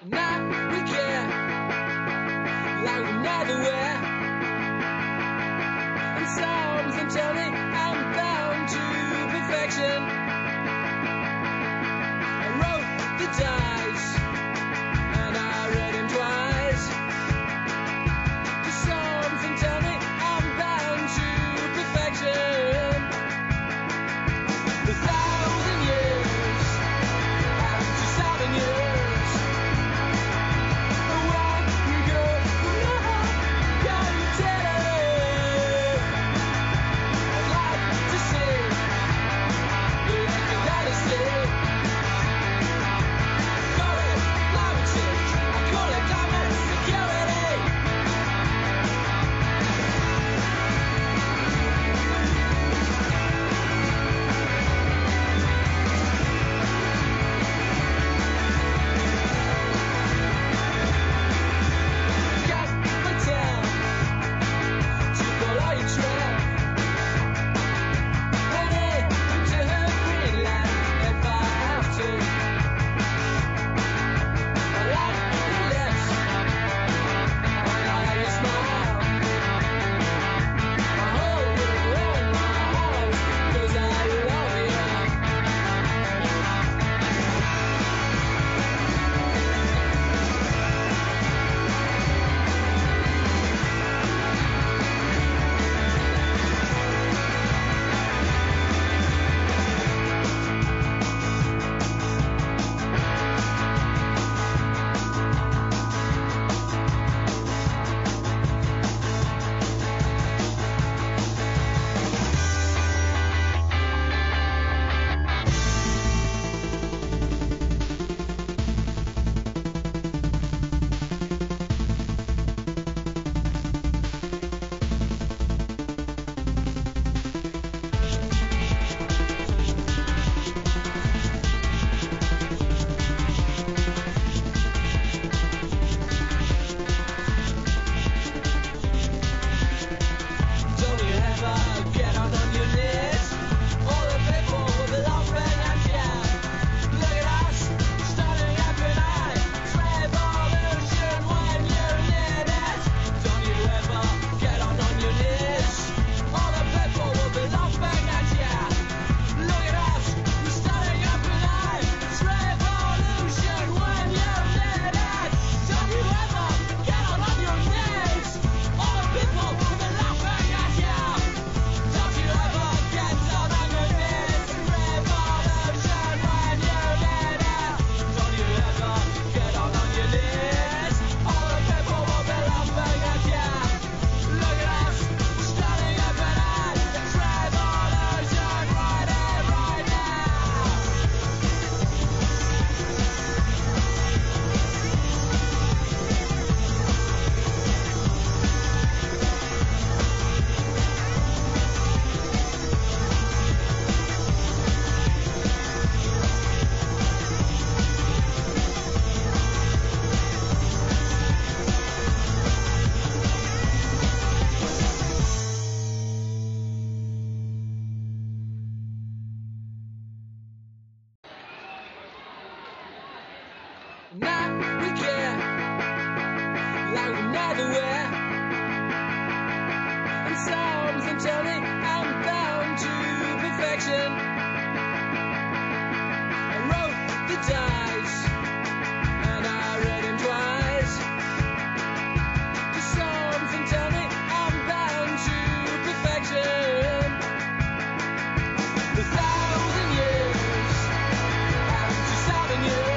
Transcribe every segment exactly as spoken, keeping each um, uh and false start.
Now we care like we never were. And something tell me I'm bound to perfection. I wrote the dice and I read them twice. Just something tell me I'm bound to perfection. A thousand years after seven years. Now we care like we never were. And something tell me I'm bound to perfection. I wrote the dice and I read them twice. Just something tell me I'm bound to perfection. A thousand years after seven years.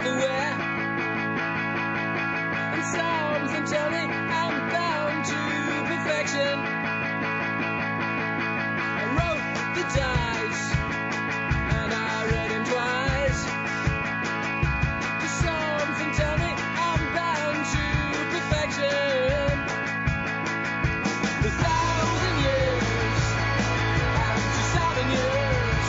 everywhere. And something tells me I'm bound to perfection. I wrote the dice and I read him twice. Just something tell me I'm bound to perfection. A thousand years and two thousand years.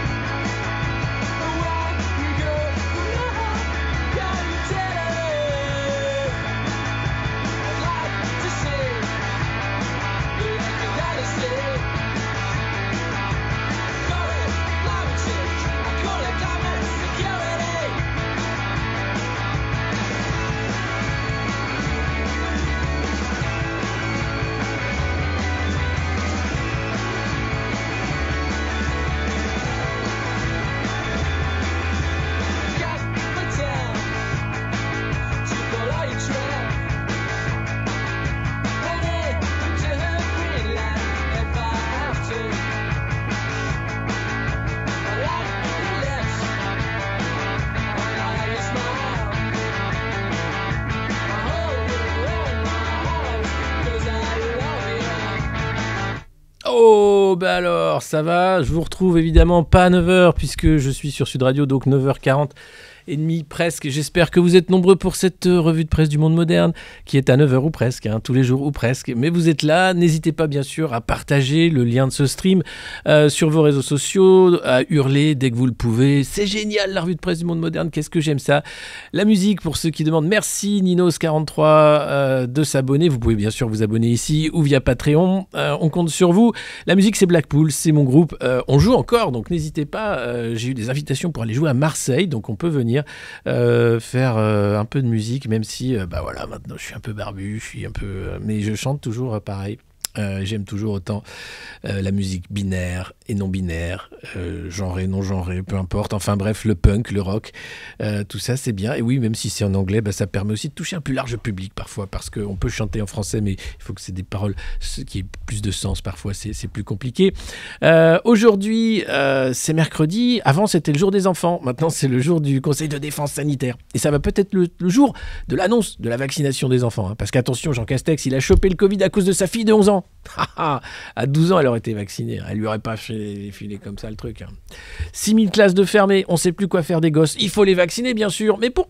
Away we go from now, can you tell it? I'd like to say like a dynasty. Call it climate change, I call it climate security. Cast my town to follow your trail. Headed to her Greenland if I have to. I like your lips, I like your smile. I hold you in my arms 'cause I love you. Oh, bah alors, ça va. Je vous retrouve évidemment pas à neuf heures puisque je suis sur Sud Radio, donc neuf heures quarante et demi presque. J'espère que vous êtes nombreux pour cette euh, revue de presse du monde moderne qui est à neuf heures ou presque, hein, tous les jours ou presque. Mais vous êtes là, n'hésitez pas bien sûr à partager le lien de ce stream euh, sur vos réseaux sociaux, à hurler dès que vous le pouvez. C'est génial la revue de presse du monde moderne, qu'est-ce que j'aime ça. La musique, pour ceux qui demandent, merci Ninos quarante-trois euh, de s'abonner. Vous pouvez bien sûr vous abonner ici ou via Patreon, euh, on compte sur vous. La musique c'est Blackpool, c'est mon groupe, euh, on joue encore donc n'hésitez pas, euh, j'ai eu des invitations pour aller jouer à Marseille, donc on peut venir euh, faire euh, un peu de musique, même si euh, bah voilà, maintenant je suis un peu barbu, je suis un peu, euh, mais je chante toujours euh, pareil. Euh, j'aime toujours autant euh, la musique binaire et non binaire, euh, genrée, non genrée, peu importe. Enfin bref, le punk, le rock, euh, tout ça c'est bien. Et oui, même si c'est en anglais, bah, ça permet aussi de toucher un plus large public parfois, parce qu'on peut chanter en français, mais il faut que c'est des paroles qui aient plus de sens. Parfois, c'est, c'est plus compliqué. Euh, aujourd'hui, euh, c'est mercredi. Avant, c'était le jour des enfants. Maintenant, c'est le jour du Conseil de défense sanitaire. Et ça va peut-être le, le jour de l'annonce de la vaccination des enfants. Hein, parce qu'attention, Jean Castex, il a chopé le Covid à cause de sa fille de onze ans. À douze ans, elle aurait été vaccinée. Elle lui aurait pas filé, filé comme ça le truc. Hein. six mille classes de fermées, on sait plus quoi faire des gosses. Il faut les vacciner, bien sûr. Mais pourquoi ?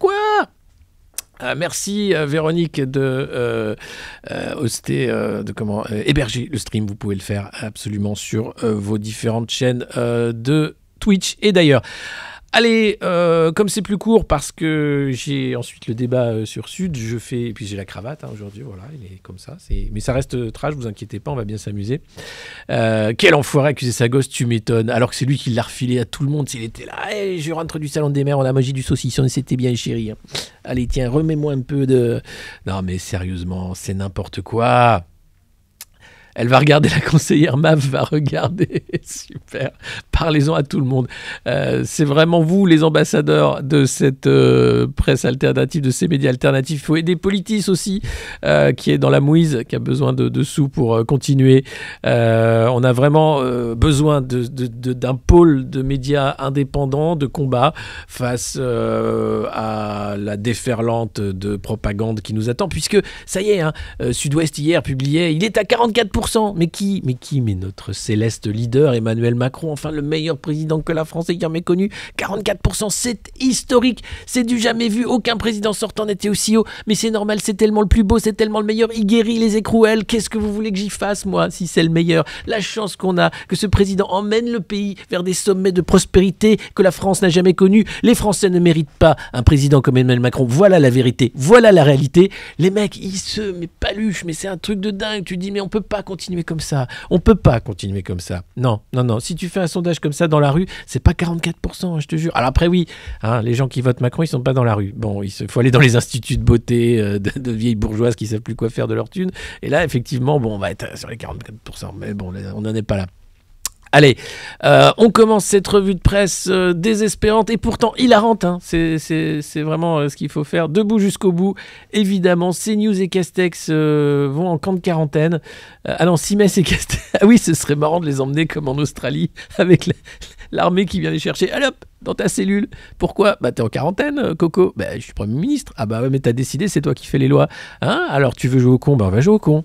Euh, merci euh, Véronique de euh, euh, hoster, euh, de comment euh, héberger le stream. Vous pouvez le faire absolument sur euh, vos différentes chaînes euh, de Twitch et d'ailleurs. Allez, euh, comme c'est plus court parce que j'ai ensuite le débat euh, sur Sud, je fais, et puis j'ai la cravate hein, aujourd'hui, voilà, il est comme ça, c'est... mais ça reste trash, vous inquiétez pas, on va bien s'amuser. Euh, quel enfoiré accuser sa gosse, tu m'étonnes, alors que c'est lui qui l'a refilé à tout le monde, s'il était là, hey, je rentre du salon des mères, on a mangé du saucisson, c'était bien chéri. Hein. Allez tiens, remets-moi un peu de... Non mais sérieusement, c'est n'importe quoi. Elle va regarder, la conseillère M A F va regarder. Super. Parlez-en à tout le monde. Euh, c'est vraiment vous, les ambassadeurs de cette euh, presse alternative, de ces médias alternatifs. Il faut aider Politis aussi, euh, qui est dans la mouise, qui a besoin de, de sous pour euh, continuer. Euh, on a vraiment euh, besoin de, de, de, d'un pôle de médias indépendants, de combat, face euh, à la déferlante de propagande qui nous attend. Puisque, ça y est, hein, euh, Sud-Ouest hier publiait, il est à quarante-quatre pour cent. Mais qui, mais qui, mais notre céleste leader, Emmanuel Macron, enfin le meilleur président que la France ait jamais connu. quarante-quatre pour cent, c'est historique, c'est du jamais vu. Aucun président sortant n'était aussi haut. Mais c'est normal, c'est tellement le plus beau, c'est tellement le meilleur. Il guérit les écrouelles. Qu'est-ce que vous voulez que j'y fasse, moi, si c'est le meilleur? La chance qu'on a, que ce président emmène le pays vers des sommets de prospérité que la France n'a jamais connus. Les Français ne méritent pas un président comme Emmanuel Macron. Voilà la vérité, voilà la réalité. Les mecs, ils se, mais paluche, mais c'est un truc de dingue. Tu dis, mais on peut pas continuer comme ça. On peut pas continuer comme ça. Non, non, non. Si tu fais un sondage comme ça dans la rue, c'est pas quarante-quatre pour cent, je te jure. Alors après, oui, hein, les gens qui votent Macron, ils sont pas dans la rue. Bon, il faut aller dans les instituts de beauté euh, de, de vieilles bourgeoises qui savent plus quoi faire de leur thune. Et là, effectivement, bon, on va être sur les quarante-quatre pour cent. Mais bon, là, on n'en est pas là. Allez, euh, on commence cette revue de presse euh, désespérante et pourtant hilarante. Hein. C'est, c'est, c'est vraiment euh, ce qu'il faut faire. Debout jusqu'au bout. Évidemment, CNews et Castex euh, vont en camp de quarantaine. Euh, ah non, Simès et Castex. Ah oui, ce serait marrant de les emmener comme en Australie avec les, l'armée qui vient les chercher. Allez hop, dans ta cellule. Pourquoi? Bah t'es en quarantaine, Coco. Bah je suis Premier ministre. Ah bah ouais, mais t'as décidé, c'est toi qui fais les lois. Hein? Alors tu veux jouer au con? Bah on va jouer au con.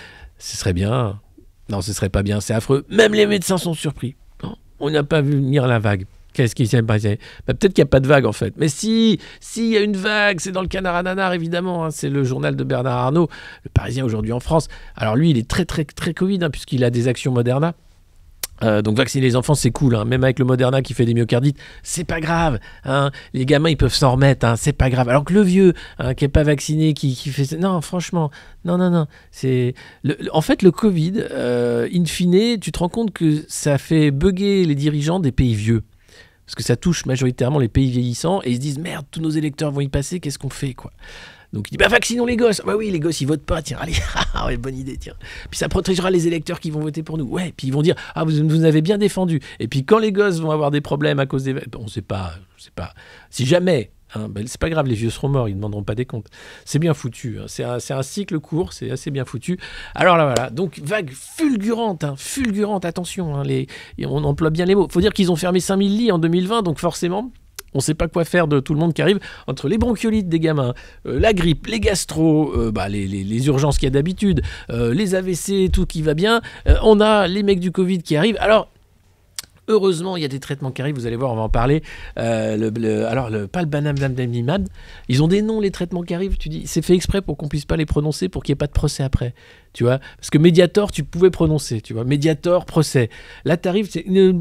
Ce serait bien. Non, ce serait pas bien, c'est affreux. Même les médecins sont surpris. Non, on n'a pas vu venir la vague. Qu'est-ce qui s'est passé? Bah, peut-être qu'il n'y a pas de vague en fait. Mais si, si, il y a une vague, c'est dans le Canard à Nanar évidemment. Hein, c'est le journal de Bernard Arnault, le Parisien aujourd'hui en France. Alors lui, il est très très très Covid hein, puisqu'il a des actions Moderna. Euh, donc vacciner les enfants c'est cool, hein. Même avec le Moderna qui fait des myocardites, c'est pas grave. Hein. Les gamins ils peuvent s'en remettre, hein. C'est pas grave. Alors que le vieux hein, qui est pas vacciné, qui, qui fait non franchement, non non non. C'est le, en fait le Covid, euh, in fine, tu te rends compte que ça fait bugger les dirigeants des pays vieux. Parce que ça touche majoritairement les pays vieillissants et ils se disent merde, tous nos électeurs vont y passer, qu'est-ce qu'on fait quoi? Donc il dit bah vaccinons les gosses. Bah oui, les gosses ils votent pas, tiens, allez, ah ouais, bonne idée, tiens. Puis ça protégera les électeurs qui vont voter pour nous. Ouais, puis ils vont dire ah vous vous avez bien défendu. Et puis quand les gosses vont avoir des problèmes à cause des bon, on sait pas, c'est pas si jamais hein, ben, c'est pas grave, les vieux seront morts, ils ne demanderont pas des comptes. C'est bien foutu, hein. c'est, un, c'est un cycle court, c'est assez bien foutu. Alors là voilà, donc vague fulgurante, hein, fulgurante, attention, hein, les, on emploie bien les mots. Faut dire qu'ils ont fermé cinq mille lits en deux mille vingt, donc forcément on ne sait pas quoi faire de tout le monde qui arrive, entre les bronchiolites des gamins, euh, la grippe, les gastro, euh, bah, les, les, les urgences qu'il y a d'habitude, euh, les A V C, tout qui va bien. Euh, on a les mecs du Covid qui arrivent. Alors, heureusement, il y a des traitements qui arrivent, vous allez voir, on va en parler. Euh, le, le, alors, le, pas le banamdamdamimab, ils ont des noms, les traitements qui arrivent. Tu dis, c'est fait exprès pour qu'on puisse pas les prononcer, pour qu'il n'y ait pas de procès après. Tu vois, parce que Mediator, tu pouvais prononcer, tu vois. Mediator, procès. Là, tu arrives, c'est le,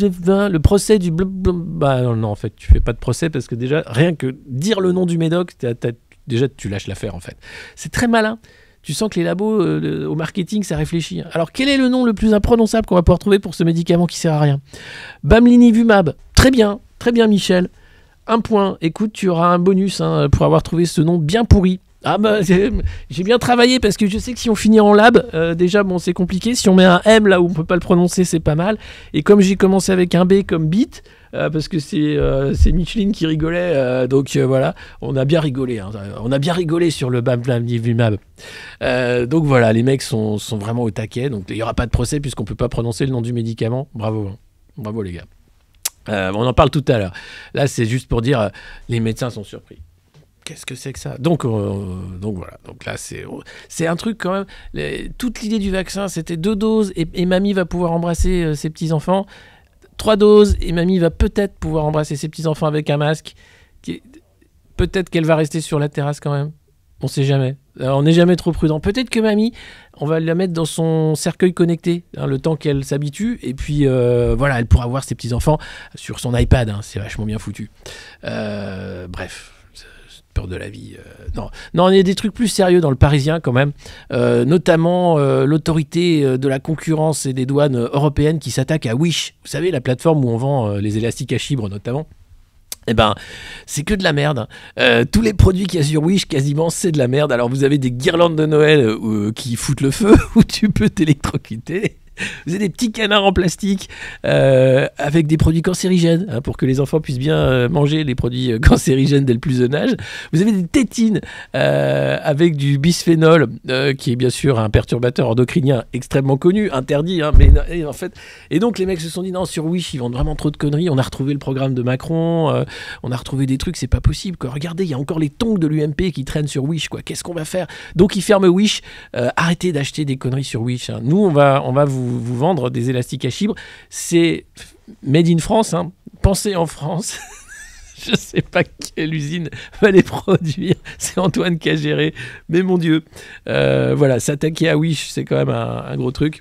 le procès du blablabla. Bah non, en fait, tu fais pas de procès parce que déjà, rien que dire le nom du médoc, t'as, t'as, déjà, tu lâches l'affaire, en fait. C'est très malin. Tu sens que les labos, euh, le, au marketing, ça réfléchit. Alors, quel est le nom le plus imprononçable qu'on va pouvoir trouver pour ce médicament qui sert à rien? Bamlinivumab. Très bien, très bien, Michel. Un point. Écoute, tu auras un bonus hein, pour avoir trouvé ce nom bien pourri. Ah bah, j'ai bien travaillé parce que je sais que si on finit en lab, euh, déjà, bon, c'est compliqué. Si on met un M là où on peut pas le prononcer, c'est pas mal. Et comme j'ai commencé avec un B comme bit, euh, parce que c'est euh, c'est Micheline qui rigolait, euh, donc euh, voilà, on a bien rigolé. Hein, on a bien rigolé sur le bamlinivumab. Euh, donc voilà, les mecs sont, sont vraiment au taquet. Donc il n'y aura pas de procès puisqu'on peut pas prononcer le nom du médicament. Bravo, hein. Bravo les gars. Euh, on en parle tout à l'heure. Là, c'est juste pour dire, euh, les médecins sont surpris. Qu'est-ce que c'est que ça? Donc, euh, donc voilà. Donc là, c'est, c'est un truc quand même. Les, toute l'idée du vaccin, c'était deux doses et, et mamie va pouvoir embrasser euh, ses petits enfants. Trois doses et mamie va peut-être pouvoir embrasser ses petits enfants avec un masque. Qui, peut-être qu'elle va rester sur la terrasse quand même. On sait jamais. Alors, on n'est jamais trop prudent. Peut-être que mamie, on va la mettre dans son cercueil connecté, hein, le temps qu'elle s'habitue. Et puis euh, voilà, elle pourra voir ses petits enfants sur son iPad. Hein, c'est vachement bien foutu. Euh, bref. Peur de la vie. Euh, non. non, il y a des trucs plus sérieux dans le Parisien quand même, euh, notamment euh, l'autorité de la concurrence et des douanes européennes qui s'attaque à Wish. Vous savez, la plateforme où on vend euh, les élastiques à chibre notamment. Eh ben, c'est que de la merde. Euh, tous les produits qu'il y a sur Wish, quasiment, c'est de la merde. Alors, vous avez des guirlandes de Noël euh, qui foutent le feu, où tu peux t'électrocuter. Vous avez des petits canards en plastique euh, avec des produits cancérigènes hein, pour que les enfants puissent bien euh, manger les produits euh, cancérigènes dès le plus jeune âge. Vous avez des tétines euh, avec du bisphénol euh, qui est bien sûr un perturbateur endocrinien extrêmement connu, interdit, hein, mais et en fait. Et donc les mecs se sont dit non, sur Wish ils vendent vraiment trop de conneries. On a retrouvé le programme de Macron, euh, on a retrouvé des trucs, c'est pas possible. Quoi. Regardez, il y a encore les tongs de l'U M P qui traînent sur Wish. Quoi. Qu'est-ce qu'on va faire? Donc ils ferment Wish. Euh, arrêtez d'acheter des conneries sur Wish. Hein. Nous on va, on va vous vous vendre des élastiques à chibre, c'est made in France, hein. Pensez en France. Je sais pas quelle usine va les produire, c'est Antoine qui a géré, mais mon Dieu, euh, voilà, s'attaquer à Wish, c'est quand même un, un gros truc.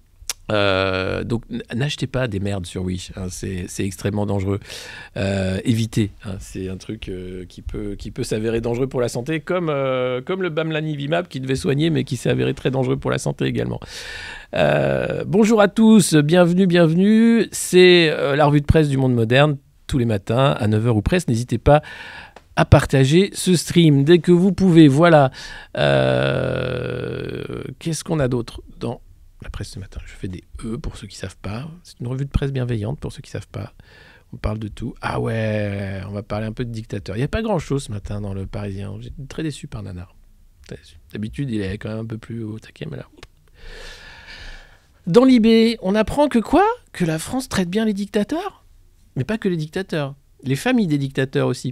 Euh, donc n'achetez pas des merdes sur Wish, hein, c'est, c'est extrêmement dangereux. Euh, évitez, hein, c'est un truc euh, qui peut, qui peut s'avérer dangereux pour la santé, comme, euh, comme le bamlanivimab qui devait soigner, mais qui s'est avéré très dangereux pour la santé également. Euh, bonjour à tous, bienvenue, bienvenue. C'est euh, la revue de presse du monde moderne, tous les matins à neuf heures ou presque. N'hésitez pas à partager ce stream dès que vous pouvez. Voilà. Euh, qu'est-ce qu'on a d'autre dans la presse ce matin? Je fais des E pour ceux qui ne savent pas. C'est une revue de presse bienveillante pour ceux qui ne savent pas. On parle de tout. Ah ouais, on va parler un peu de dictateur. Il n'y a pas grand-chose ce matin dans le Parisien. J'étais très déçu par Nanar. Très déçu. D'habitude, il est quand même un peu plus au taquet, mais là... Dans l'I B, on apprend que quoi? Que la France traite bien les dictateurs? mais pas que les dictateurs, les familles des dictateurs aussi.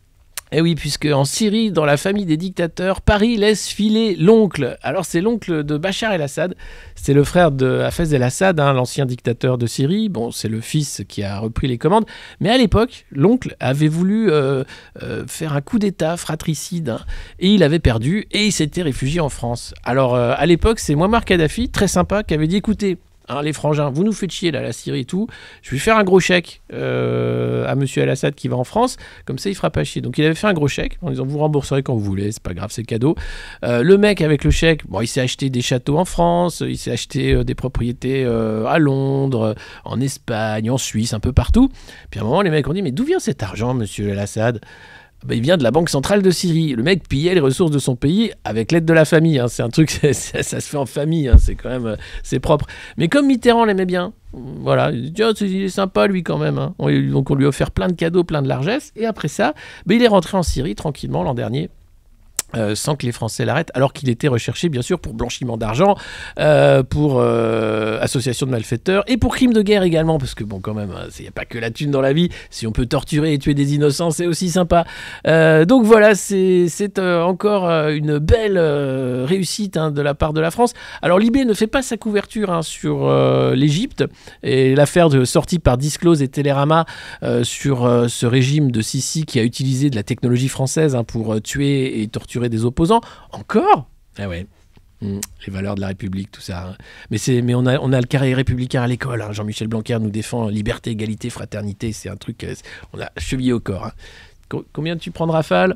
Eh oui, puisque en Syrie, dans la famille des dictateurs, Paris laisse filer l'oncle. Alors c'est l'oncle de Bachar el-Assad, c'est le frère de Hafez el-Assad, hein, l'ancien dictateur de Syrie. Bon, c'est le fils qui a repris les commandes. Mais à l'époque, l'oncle avait voulu euh, euh, faire un coup d'État fratricide, hein, et il avait perdu, et il s'était réfugié en France. Alors euh, à l'époque, c'est Mouammar Kadhafi, très sympa, qui avait dit, écoutez, hein, les frangins, vous nous faites chier là, la Syrie et tout. Je vais faire un gros chèque euh, à monsieur El-Assad qui va en France. Comme ça, il fera pas chier. Donc, il avait fait un gros chèque en disant vous rembourserez quand vous voulez, c'est pas grave, c'est cadeau. Euh, le mec avec le chèque, bon, il s'est acheté des châteaux en France, il s'est acheté euh, des propriétés euh, à Londres, en Espagne, en Suisse, un peu partout. Puis à un moment, les mecs ont dit mais d'où vient cet argent, monsieur El-Assad? Ben, il vient de la Banque centrale de Syrie. Le mec pillait les ressources de son pays avec l'aide de la famille. Hein. C'est un truc, c'est, c'est, ça se fait en famille. Hein. C'est quand même, euh, c'est propre. Mais comme Mitterrand l'aimait bien, voilà, il dit, oh, il est sympa lui quand même. Hein. On, donc on lui a offert plein de cadeaux, plein de largesses. Et après ça, ben, il est rentré en Syrie tranquillement l'an dernier. Euh, sans que les Français l'arrêtent, alors qu'il était recherché bien sûr pour blanchiment d'argent, euh, pour euh, association de malfaiteurs et pour crime de guerre également, parce que bon quand même, il n'y a pas que la thune dans la vie, si on peut torturer et tuer des innocents, c'est aussi sympa. Euh, donc voilà, c'est, c'est euh, encore euh, une belle euh, réussite hein, de la part de la France. Alors Libé ne fait pas sa couverture hein, sur euh, l'Égypte, et l'affaire de, sortie par Disclose et Télérama euh, sur euh, ce régime de Sisi qui a utilisé de la technologie française hein, pour euh, tuer et torturer des opposants, encore. Ah ouais, mmh, les valeurs de la République, tout ça. Hein. Mais, c'est, mais on, a, on a le carré républicain à l'école. Hein. Jean-Michel Blanquer nous défend liberté, égalité, fraternité. C'est un truc, euh, on a chevillé au corps. Hein. Co- combien tu prends de rafales?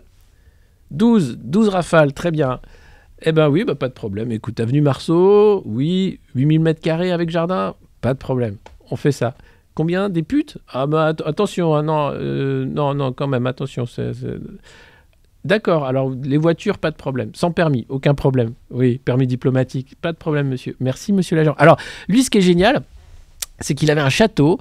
douze. douze rafales, très bien. Eh ben oui, bah, pas de problème. Écoute, avenue Marceau, oui, huit mille mètres carrés avec jardin, pas de problème. On fait ça. Combien? Des putes? Ah bah att- attention, hein, non, euh, non, non, quand même, attention, c'est... c'est... D'accord, alors les voitures, pas de problème. Sans permis, aucun problème. Oui, permis diplomatique, pas de problème, monsieur. Merci, monsieur l'agent. Alors, lui, ce qui est génial, c'est qu'il avait un château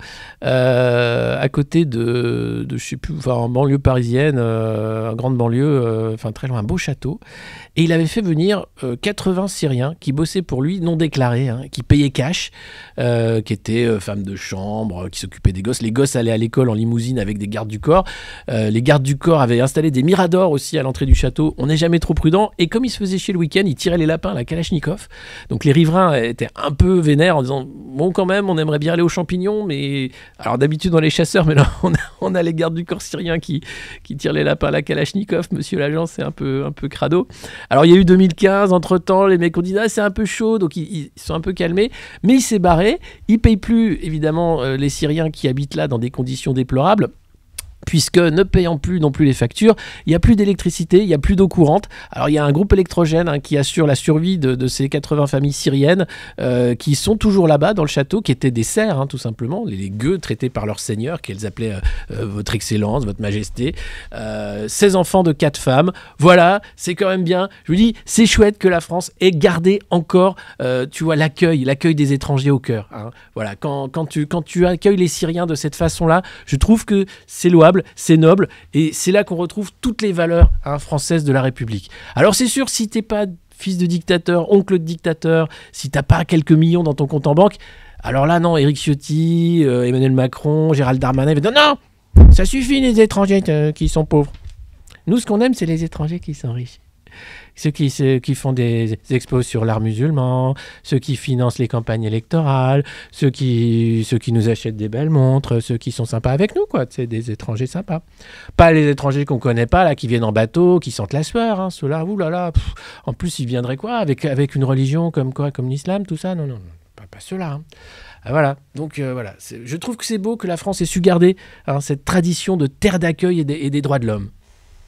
euh, à côté de, de, je sais plus, enfin, en banlieue parisienne, euh, en grande banlieue, euh, enfin très loin, un beau château. Et il avait fait venir euh, quatre-vingts Syriens qui bossaient pour lui, non déclarés, hein, qui payaient cash, euh, qui étaient euh, femmes de chambre, qui s'occupaient des gosses. Les gosses allaient à l'école en limousine avec des gardes du corps. Euh, les gardes du corps avaient installé des miradors aussi à l'entrée du château. On n'est jamais trop prudent. Et comme ils se faisaient chier le week-end, ils tiraient les lapins à la Kalachnikov. Donc les riverains étaient un peu vénères en disant bon, quand même, on aimerait bien aller aux champignons, mais alors d'habitude on est les chasseurs, mais là on a, on a les gardes du corps syriens qui, qui tirent les lapins à la Kalachnikov. Monsieur l'agent, c'est un peu, un peu crado. Alors il y a eu deux mille quinze, entre temps les mecs ont dit ah, c'est un peu chaud, donc ils, ils sont un peu calmés, mais il s'est barré. Il paye plus évidemment euh, les Syriens qui habitent là dans des conditions déplorables, puisque ne payant plus non plus les factures, il n'y a plus d'électricité, il n'y a plus d'eau courante. Alors il y a un groupe électrogène hein, qui assure la survie de, de ces quatre-vingts familles syriennes euh, qui sont toujours là-bas dans le château, qui étaient des serfs hein, tout simplement, les, les gueux traités par leur seigneur, qu'elles appelaient euh, euh, votre excellence, votre majesté. Euh, seize enfants de quatre femmes, voilà, c'est quand même bien. Je vous dis, c'est chouette que la France ait gardé encore, euh, tu vois, l'accueil, l'accueil des étrangers au cœur. Hein. Voilà, quand, quand, tu, quand tu accueilles les Syriens de cette façon-là, je trouve que c'est louable, c'est noble, et c'est là qu'on retrouve toutes les valeurs hein, françaises de la République. Alors c'est sûr, si t'es pas fils de dictateur, oncle de dictateur, si t'as pas quelques millions dans ton compte en banque, alors là non, Éric Ciotti, euh, Emmanuel Macron, Gérald Darmanin, non, non, ça suffit les étrangers euh, qui sont pauvres. Nous, ce qu'on aime, c'est les étrangers qui sont riches. Ceux qui, ceux qui font des expos sur l'art musulman, ceux qui financent les campagnes électorales, ceux qui, ceux qui nous achètent des belles montres, ceux qui sont sympas avec nous, quoi. C'est des étrangers sympas. Pas les étrangers qu'on connaît pas, là, qui viennent en bateau, qui sentent la sueur, hein. Ceux-là, oulala, pff, en plus, ils viendraient quoi avec, avec une religion comme quoi, comme l'islam, tout ça? Non, non, non, pas, pas ceux-là, hein. Ah, voilà, donc euh, voilà. C'est, je trouve que c'est beau que la France ait su garder hein, cette tradition de terre d'accueil et des, et des droits de l'homme.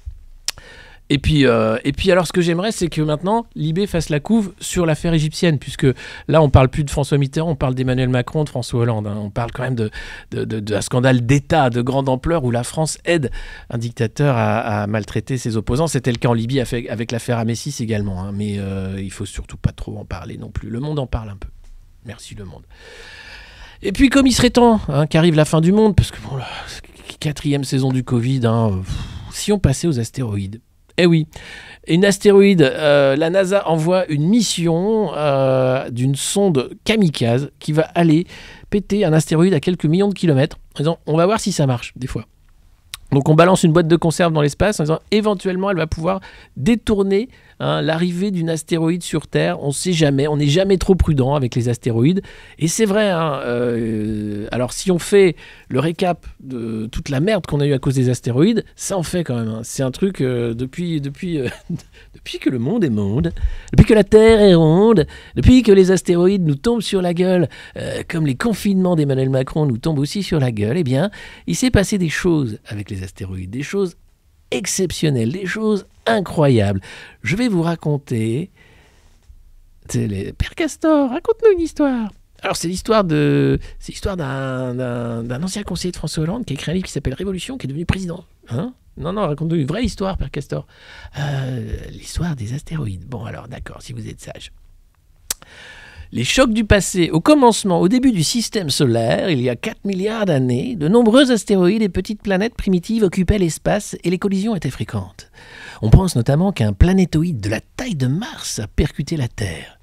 Et puis, euh, et puis alors ce que j'aimerais, c'est que maintenant, Libé fasse la couve sur l'affaire égyptienne, puisque là, on parle plus de François Mitterrand, on parle d'Emmanuel Macron, de François Hollande. Hein. On parle quand même de, de, de, d'un scandale d'État de grande ampleur où la France aide un dictateur à, à maltraiter ses opposants. C'était le cas en Libye avec, avec l'affaire Amésis également. Hein. Mais euh, il faut surtout pas trop en parler non plus. Le monde en parle un peu. Merci le monde. Et puis comme il serait temps hein, qu'arrive la fin du monde, parce que bon, la quatrième saison du Covid, hein, pff, si on passait aux astéroïdes. Eh oui, une astéroïde, euh, la NASA envoie une mission euh, d'une sonde kamikaze qui va aller péter un astéroïde à quelques millions de kilomètres en disant on va voir si ça marche des fois. Donc on balance une boîte de conserve dans l'espace en disant éventuellement elle va pouvoir détourner hein, l'arrivée d'une astéroïde sur Terre. On ne sait jamais, on n'est jamais trop prudent avec les astéroïdes. Et c'est vrai, hein, euh, alors si on fait le récap de toute la merde qu'on a eu à cause des astéroïdes, ça en fait quand même. Hein. C'est un truc euh, depuis, depuis, euh, depuis que le monde est monde, depuis que la Terre est ronde, depuis que les astéroïdes nous tombent sur la gueule, euh, comme les confinements d'Emmanuel Macron nous tombent aussi sur la gueule, eh bien, il s'est passé des choses avec les astéroïdes, des choses exceptionnelles, des choses incroyables. Je vais vous raconter... Les... Père Castor, raconte-nous une histoire. Alors c'est l'histoire de, c'est l'histoire d'un, d'un, d'un ancien conseiller de François Hollande qui a écrit un livre qui s'appelle Révolution, qui est devenu président. Hein non, non, raconte-nous une vraie histoire, Père Castor. Euh, l'histoire des astéroïdes. Bon alors, d'accord, si vous êtes sage. Les chocs du passé. Au commencement, au début du système solaire, il y a quatre milliards d'années, de nombreux astéroïdes et petites planètes primitives occupaient l'espace et les collisions étaient fréquentes. On pense notamment qu'un planétoïde de la taille de Mars a percuté la Terre.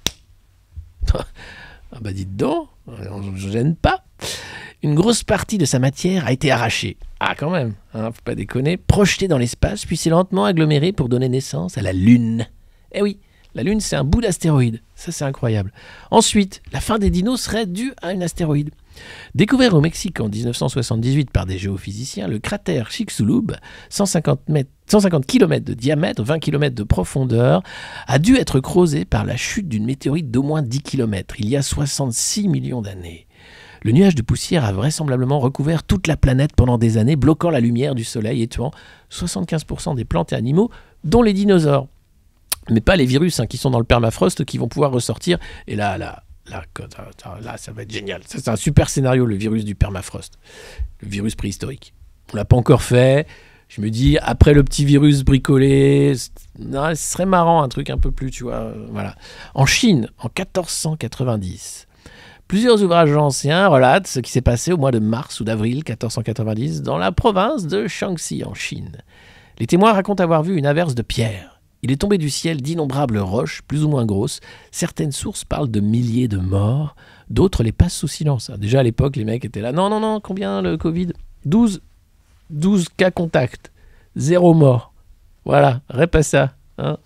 Ah bah dites donc, on ne gêne pas. Une grosse partie de sa matière a été arrachée. Ah quand même, hein, faut pas déconner. Projetée dans l'espace, puis s'est lentement agglomérée pour donner naissance à la Lune. Eh oui, la Lune, c'est un bout d'astéroïde. Ça, c'est incroyable. Ensuite, la fin des dinos serait due à un astéroïde. Découvert au Mexique en dix-neuf cent soixante-dix-huit par des géophysiciens, le cratère Chicxulub, cent cinquante kilomètres de diamètre, vingt kilomètres de profondeur, a dû être creusé par la chute d'une météorite d'au moins dix kilomètres, il y a soixante-six millions d'années. Le nuage de poussière a vraisemblablement recouvert toute la planète pendant des années, bloquant la lumière du soleil et tuant soixante-quinze pour cent des plantes et animaux, dont les dinosaures. Mais pas les virus hein, qui sont dans le permafrost qui vont pouvoir ressortir. Et là, là, là, là, ça va être génial. Ça, c'est un super scénario, le virus du permafrost. Le virus préhistorique. On ne l'a pas encore fait. Je me dis, après le petit virus bricolé, non, ce serait marrant, un truc un peu plus, tu vois. Euh, voilà. En Chine, en quatorze cent quatre-vingt-dix, plusieurs ouvrages anciens relatent ce qui s'est passé au mois de mars ou d'avril quatorze cent quatre-vingt-dix dans la province de Shaanxi, en Chine. Les témoins racontent avoir vu une averse de pierres. Il est tombé du ciel d'innombrables roches, plus ou moins grosses. Certaines sources parlent de milliers de morts, d'autres les passent sous silence. Déjà à l'époque, les mecs étaient là. Non, non, non, combien le Covid ? douze, douze cas contacts, zéro mort. Voilà, répète ça. Hein.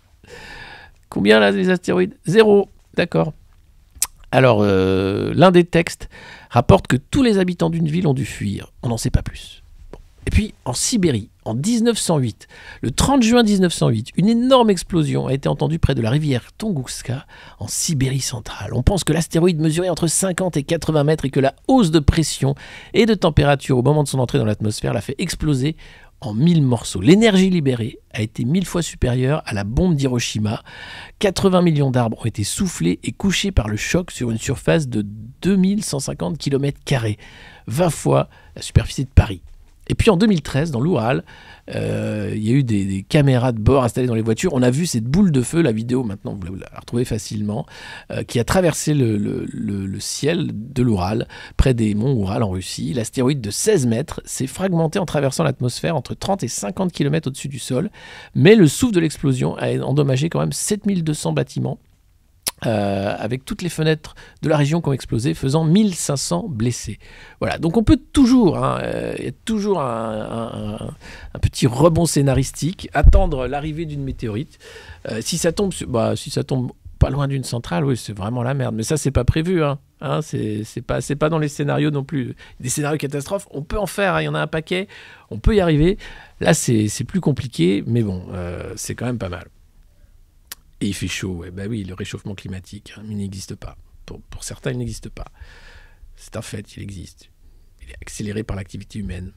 Combien là les astéroïdes ? Zéro, d'accord. Alors, euh, l'un des textes rapporte que tous les habitants d'une ville ont dû fuir. On n'en sait pas plus. Et puis, en Sibérie, en dix-neuf cent huit, le trente juin dix-neuf cent huit, une énorme explosion a été entendue près de la rivière Tunguska, en Sibérie centrale. On pense que l'astéroïde mesurait entre cinquante et quatre-vingts mètres et que la hausse de pression et de température au moment de son entrée dans l'atmosphère l'a fait exploser en mille morceaux. L'énergie libérée a été mille fois supérieure à la bombe d'Hiroshima. quatre-vingts millions d'arbres ont été soufflés et couchés par le choc sur une surface de deux mille cent cinquante kilomètres carrés, vingt fois la superficie de Paris. Et puis en deux mille treize, dans l'Oural, euh, il y a eu des, des caméras de bord installées dans les voitures. On a vu cette boule de feu, la vidéo maintenant, vous la retrouvez facilement, euh, qui a traversé le, le, le, le ciel de l'Oural, près des monts Oural en Russie. L'astéroïde de seize mètres s'est fragmenté en traversant l'atmosphère entre trente et cinquante kilomètres au-dessus du sol. Mais le souffle de l'explosion a endommagé quand même sept mille deux cents bâtiments. Euh, avec toutes les fenêtres de la région qui ont explosé, faisant mille cinq cents blessés. Voilà, donc on peut toujours, hein, euh, y a toujours un, un, un petit rebond scénaristique, attendre l'arrivée d'une météorite. Euh, si ça tombe, bah, si ça tombe pas loin d'une centrale, oui, c'est vraiment la merde. Mais ça, c'est pas prévu, hein. Hein, c'est, c'est pas, c'est pas dans les scénarios non plus. Des scénarios catastrophes, on peut en faire, hein, y en a un paquet, on peut y arriver. Là, c'est, c'est plus compliqué, mais bon, euh, c'est quand même pas mal. Et il fait chaud, ouais. Bah oui, le réchauffement climatique, hein, il n'existe pas. Pour, pour certains, il n'existe pas. C'est un fait, il existe. Il est accéléré par l'activité humaine.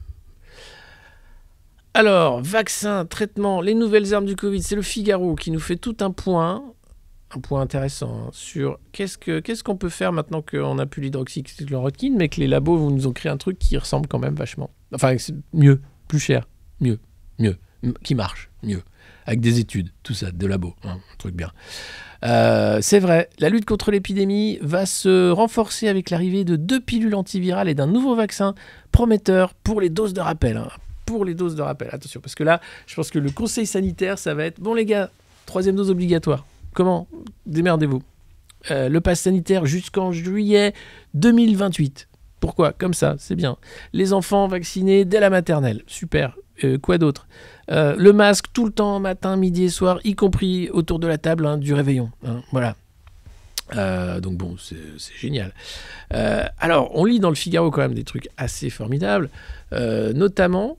Alors, vaccins, traitements, les nouvelles armes du Covid, c'est le Figaro qui nous fait tout un point, un point intéressant, hein, sur qu'est-ce, que, qu'est-ce qu'on peut faire maintenant qu'on n'a plus l'hydroxychloroquine, mais que les labos nous ont créé un truc qui ressemble quand même vachement. Enfin, c'est mieux, plus cher, mieux, mieux, qui marche, mieux. Avec des études, tout ça, de labo, hein, un truc bien. Euh, c'est vrai, la lutte contre l'épidémie va se renforcer avec l'arrivée de deux pilules antivirales et d'un nouveau vaccin prometteur pour les doses de rappel. Hein, pour les doses de rappel, attention, parce que là, je pense que le conseil sanitaire, ça va être, bon les gars, troisième dose obligatoire. Comment ? Démerdez-vous. Euh, le pass sanitaire jusqu'en juillet deux mille vingt-huit. Pourquoi? Comme ça, c'est bien. Les enfants vaccinés dès la maternelle, super. Euh, quoi d'autre? euh, Le masque tout le temps, matin, midi et soir, y compris autour de la table hein, du réveillon. Hein, voilà. Euh, donc bon, c'est, c'est génial. Euh, alors, on lit dans le Figaro quand même des trucs assez formidables, euh, notamment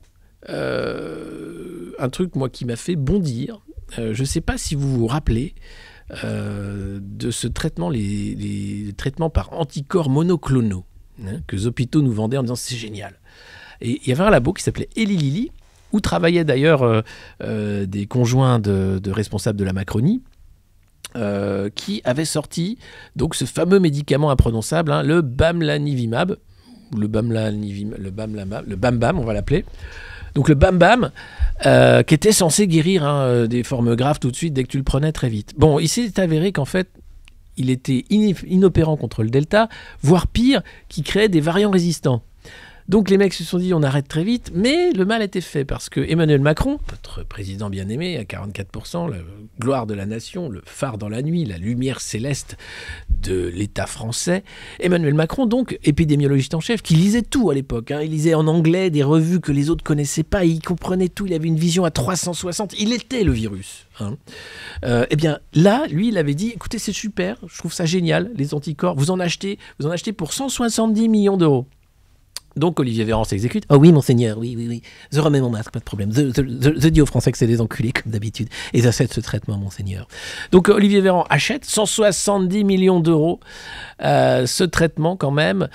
euh, un truc moi qui m'a fait bondir. Euh, je ne sais pas si vous vous rappelez euh, de ce traitement, les, les traitements par anticorps monoclonaux. Hein, que les hôpitaux nous vendaient en disant c'est génial. Et il y avait un labo qui s'appelait Eli Lilly, où travaillaient d'ailleurs euh, euh, des conjoints de, de responsables de la Macronie, euh, qui avaient sorti donc ce fameux médicament imprononçable, hein, le bamlanivimab, le bamlanivimab, le bamlanivimab, le bam-bam, on va l'appeler. Donc le bam-bam, euh, qui était censé guérir hein, des formes graves tout de suite dès que tu le prenais très vite. Bon, il s'est avéré qu'en fait, il était inopérant contre le delta, voire pire, qui créait des variants résistants. Donc les mecs se sont dit on arrête très vite, mais le mal était fait parce que Emmanuel Macron, notre président bien-aimé à quarante-quatre pour cent, la gloire de la nation, le phare dans la nuit, la lumière céleste de l'État français, Emmanuel Macron, donc épidémiologiste en chef, qui lisait tout à l'époque, hein, il lisait en anglais des revues que les autres connaissaient pas, il comprenait tout, il avait une vision à trois cent soixante, il était le virus. Hein. Euh, eh bien là, lui, il avait dit écoutez, c'est super, je trouve ça génial, les anticorps, vous en achetez, vous en achetez pour cent soixante-dix millions d'euros. Donc Olivier Véran s'exécute. Oh oui, monseigneur, oui, oui, oui. Je remets mon masque, pas de problème. Je, je, je, je dis aux Français que c'est des enculés, comme d'habitude. Et ils achètent ce traitement, monseigneur. Donc Olivier Véran achète cent soixante-dix millions d'euros euh, ce traitement, quand même,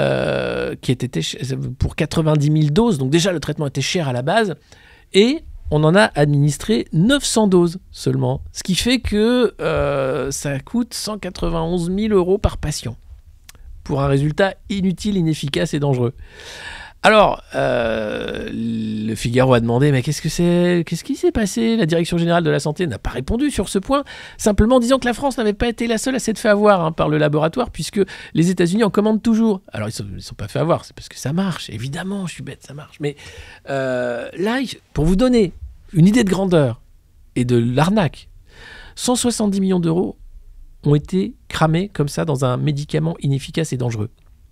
euh, qui était pour quatre-vingt-dix mille doses. Donc déjà, le traitement était cher à la base. Et on en a administré neuf cents doses seulement. Ce qui fait que euh, ça coûte cent quatre-vingt-onze mille euros par patient, pour un résultat inutile, inefficace et dangereux. Alors, euh, le Figaro a demandé, mais qu'est-ce que c'est, qu'est-ce qui s'est passé? La Direction Générale de la Santé n'a pas répondu sur ce point, simplement disant que la France n'avait pas été la seule à s'être fait avoir hein, par le laboratoire, puisque les États-Unis en commandent toujours. Alors, ils ne sont, sont pas fait avoir, c'est parce que ça marche, évidemment, je suis bête, ça marche. Mais euh, là, pour vous donner une idée de grandeur et de l'arnaque, cent soixante-dix millions d'euros ont été cramés comme ça dans un médicament inefficace et dangereux.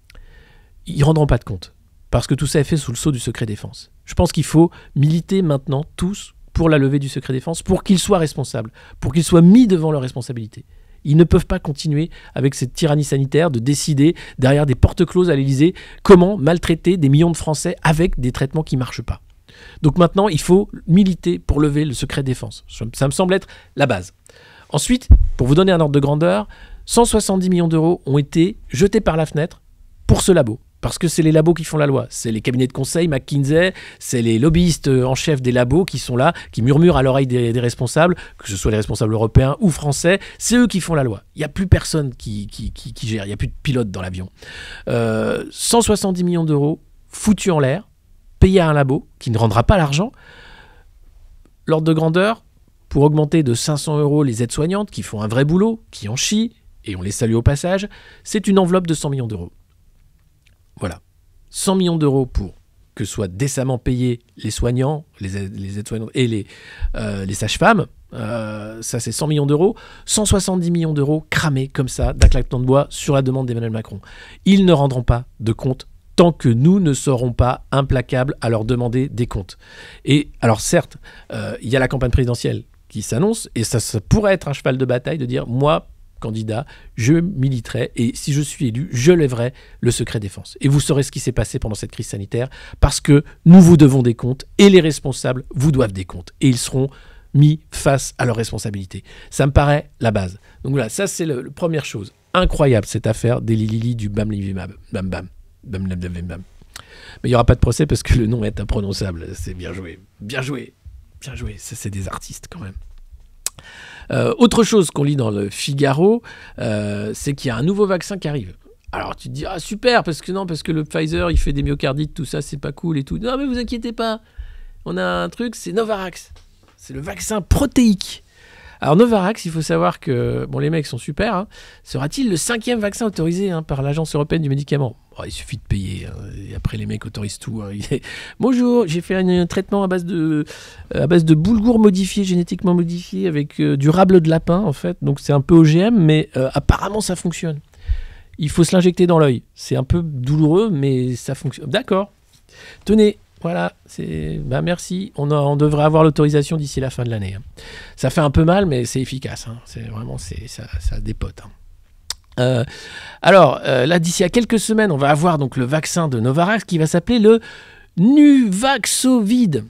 Ils ne rendront pas de compte, parce que tout ça est fait sous le sceau du secret défense. Je pense qu'il faut militer maintenant tous pour la levée du secret défense, pour qu'ils soient responsables, pour qu'ils soient mis devant leurs responsabilités. Ils ne peuvent pas continuer avec cette tyrannie sanitaire de décider, derrière des portes closes à l'Élysée, comment maltraiter des millions de Français avec des traitements qui ne marchent pas. Donc maintenant, il faut militer pour lever le secret défense. Ça me semble être la base. Ensuite, pour vous donner un ordre de grandeur, cent soixante-dix millions d'euros ont été jetés par la fenêtre pour ce labo. Parce que c'est les labos qui font la loi. C'est les cabinets de conseil, McKinsey, c'est les lobbyistes en chef des labos qui sont là, qui murmurent à l'oreille des, des responsables, que ce soit les responsables européens ou français, c'est eux qui font la loi. Il n'y a plus personne qui, qui, qui, qui gère, il n'y a plus de pilote dans l'avion. Euh, cent soixante-dix millions d'euros foutus en l'air, payés à un labo qui ne rendra pas l'argent. L'ordre de grandeur, pour augmenter de cinq cents euros les aides-soignantes qui font un vrai boulot, qui en chient, et on les salue au passage, c'est une enveloppe de cent millions d'euros. Voilà. cent millions d'euros pour que soient décemment payés les soignants, les, aides, les aides-soignantes et les, euh, les sages-femmes. Euh, ça, c'est cent millions d'euros. cent soixante-dix millions d'euros cramés comme ça, d'un claquement de doigts, sur la demande d'Emmanuel Macron. Ils ne rendront pas de compte tant que nous ne serons pas implacables à leur demander des comptes. Et alors certes, euh, il y a la campagne présidentielle qui s'annonce, et ça, ça pourrait être un cheval de bataille de dire, moi, candidat, je militerai, et si je suis élu, je lèverai le secret défense. Et vous saurez ce qui s'est passé pendant cette crise sanitaire, parce que nous vous devons des comptes, et les responsables vous doivent des comptes, et ils seront mis face à leurs responsabilités. Ça me paraît la base. Donc voilà, ça c'est la première chose. Incroyable cette affaire des Lili du Bamlanivimab. Bam bam. Bam bam bam bam. Mais il n'y aura pas de procès parce que le nom est imprononçable. C'est bien joué. Bien joué. Bien joué, ça c'est des artistes quand même. Euh, autre chose qu'on lit dans le Figaro, euh, c'est qu'il y a un nouveau vaccin qui arrive. Alors tu te dis, ah super, parce que non, parce que le Pfizer, il fait des myocardites, tout ça, c'est pas cool et tout. Non mais vous inquiétez pas, on a un truc, c'est Novavax. C'est le vaccin protéique. Alors Novavax, il faut savoir que, bon les mecs sont super, hein, sera-t-il le cinquième vaccin autorisé hein, par l'Agence européenne du médicament? Oh, il suffit de payer, hein, et après les mecs autorisent tout. Hein. Est... Bonjour, j'ai fait un, un traitement à base de, à base de boulgour modifié, génétiquement modifié, avec euh, du rable de lapin en fait, donc c'est un peu O G M, mais euh, apparemment ça fonctionne. il faut se l'injecter dans l'œil. C'est un peu douloureux, mais ça fonctionne. D'accord. Tenez, voilà, c'est... Ben, merci. On, a... on devrait avoir l'autorisation d'ici la fin de l'année. Ça fait un peu mal, mais c'est efficace. Hein. C'est vraiment, c'est... Ça, ça dépote. Hein. Euh, alors, euh, là, d'ici à quelques semaines, on va avoir donc le vaccin de Novavax qui va s'appeler le Nuvaxovid.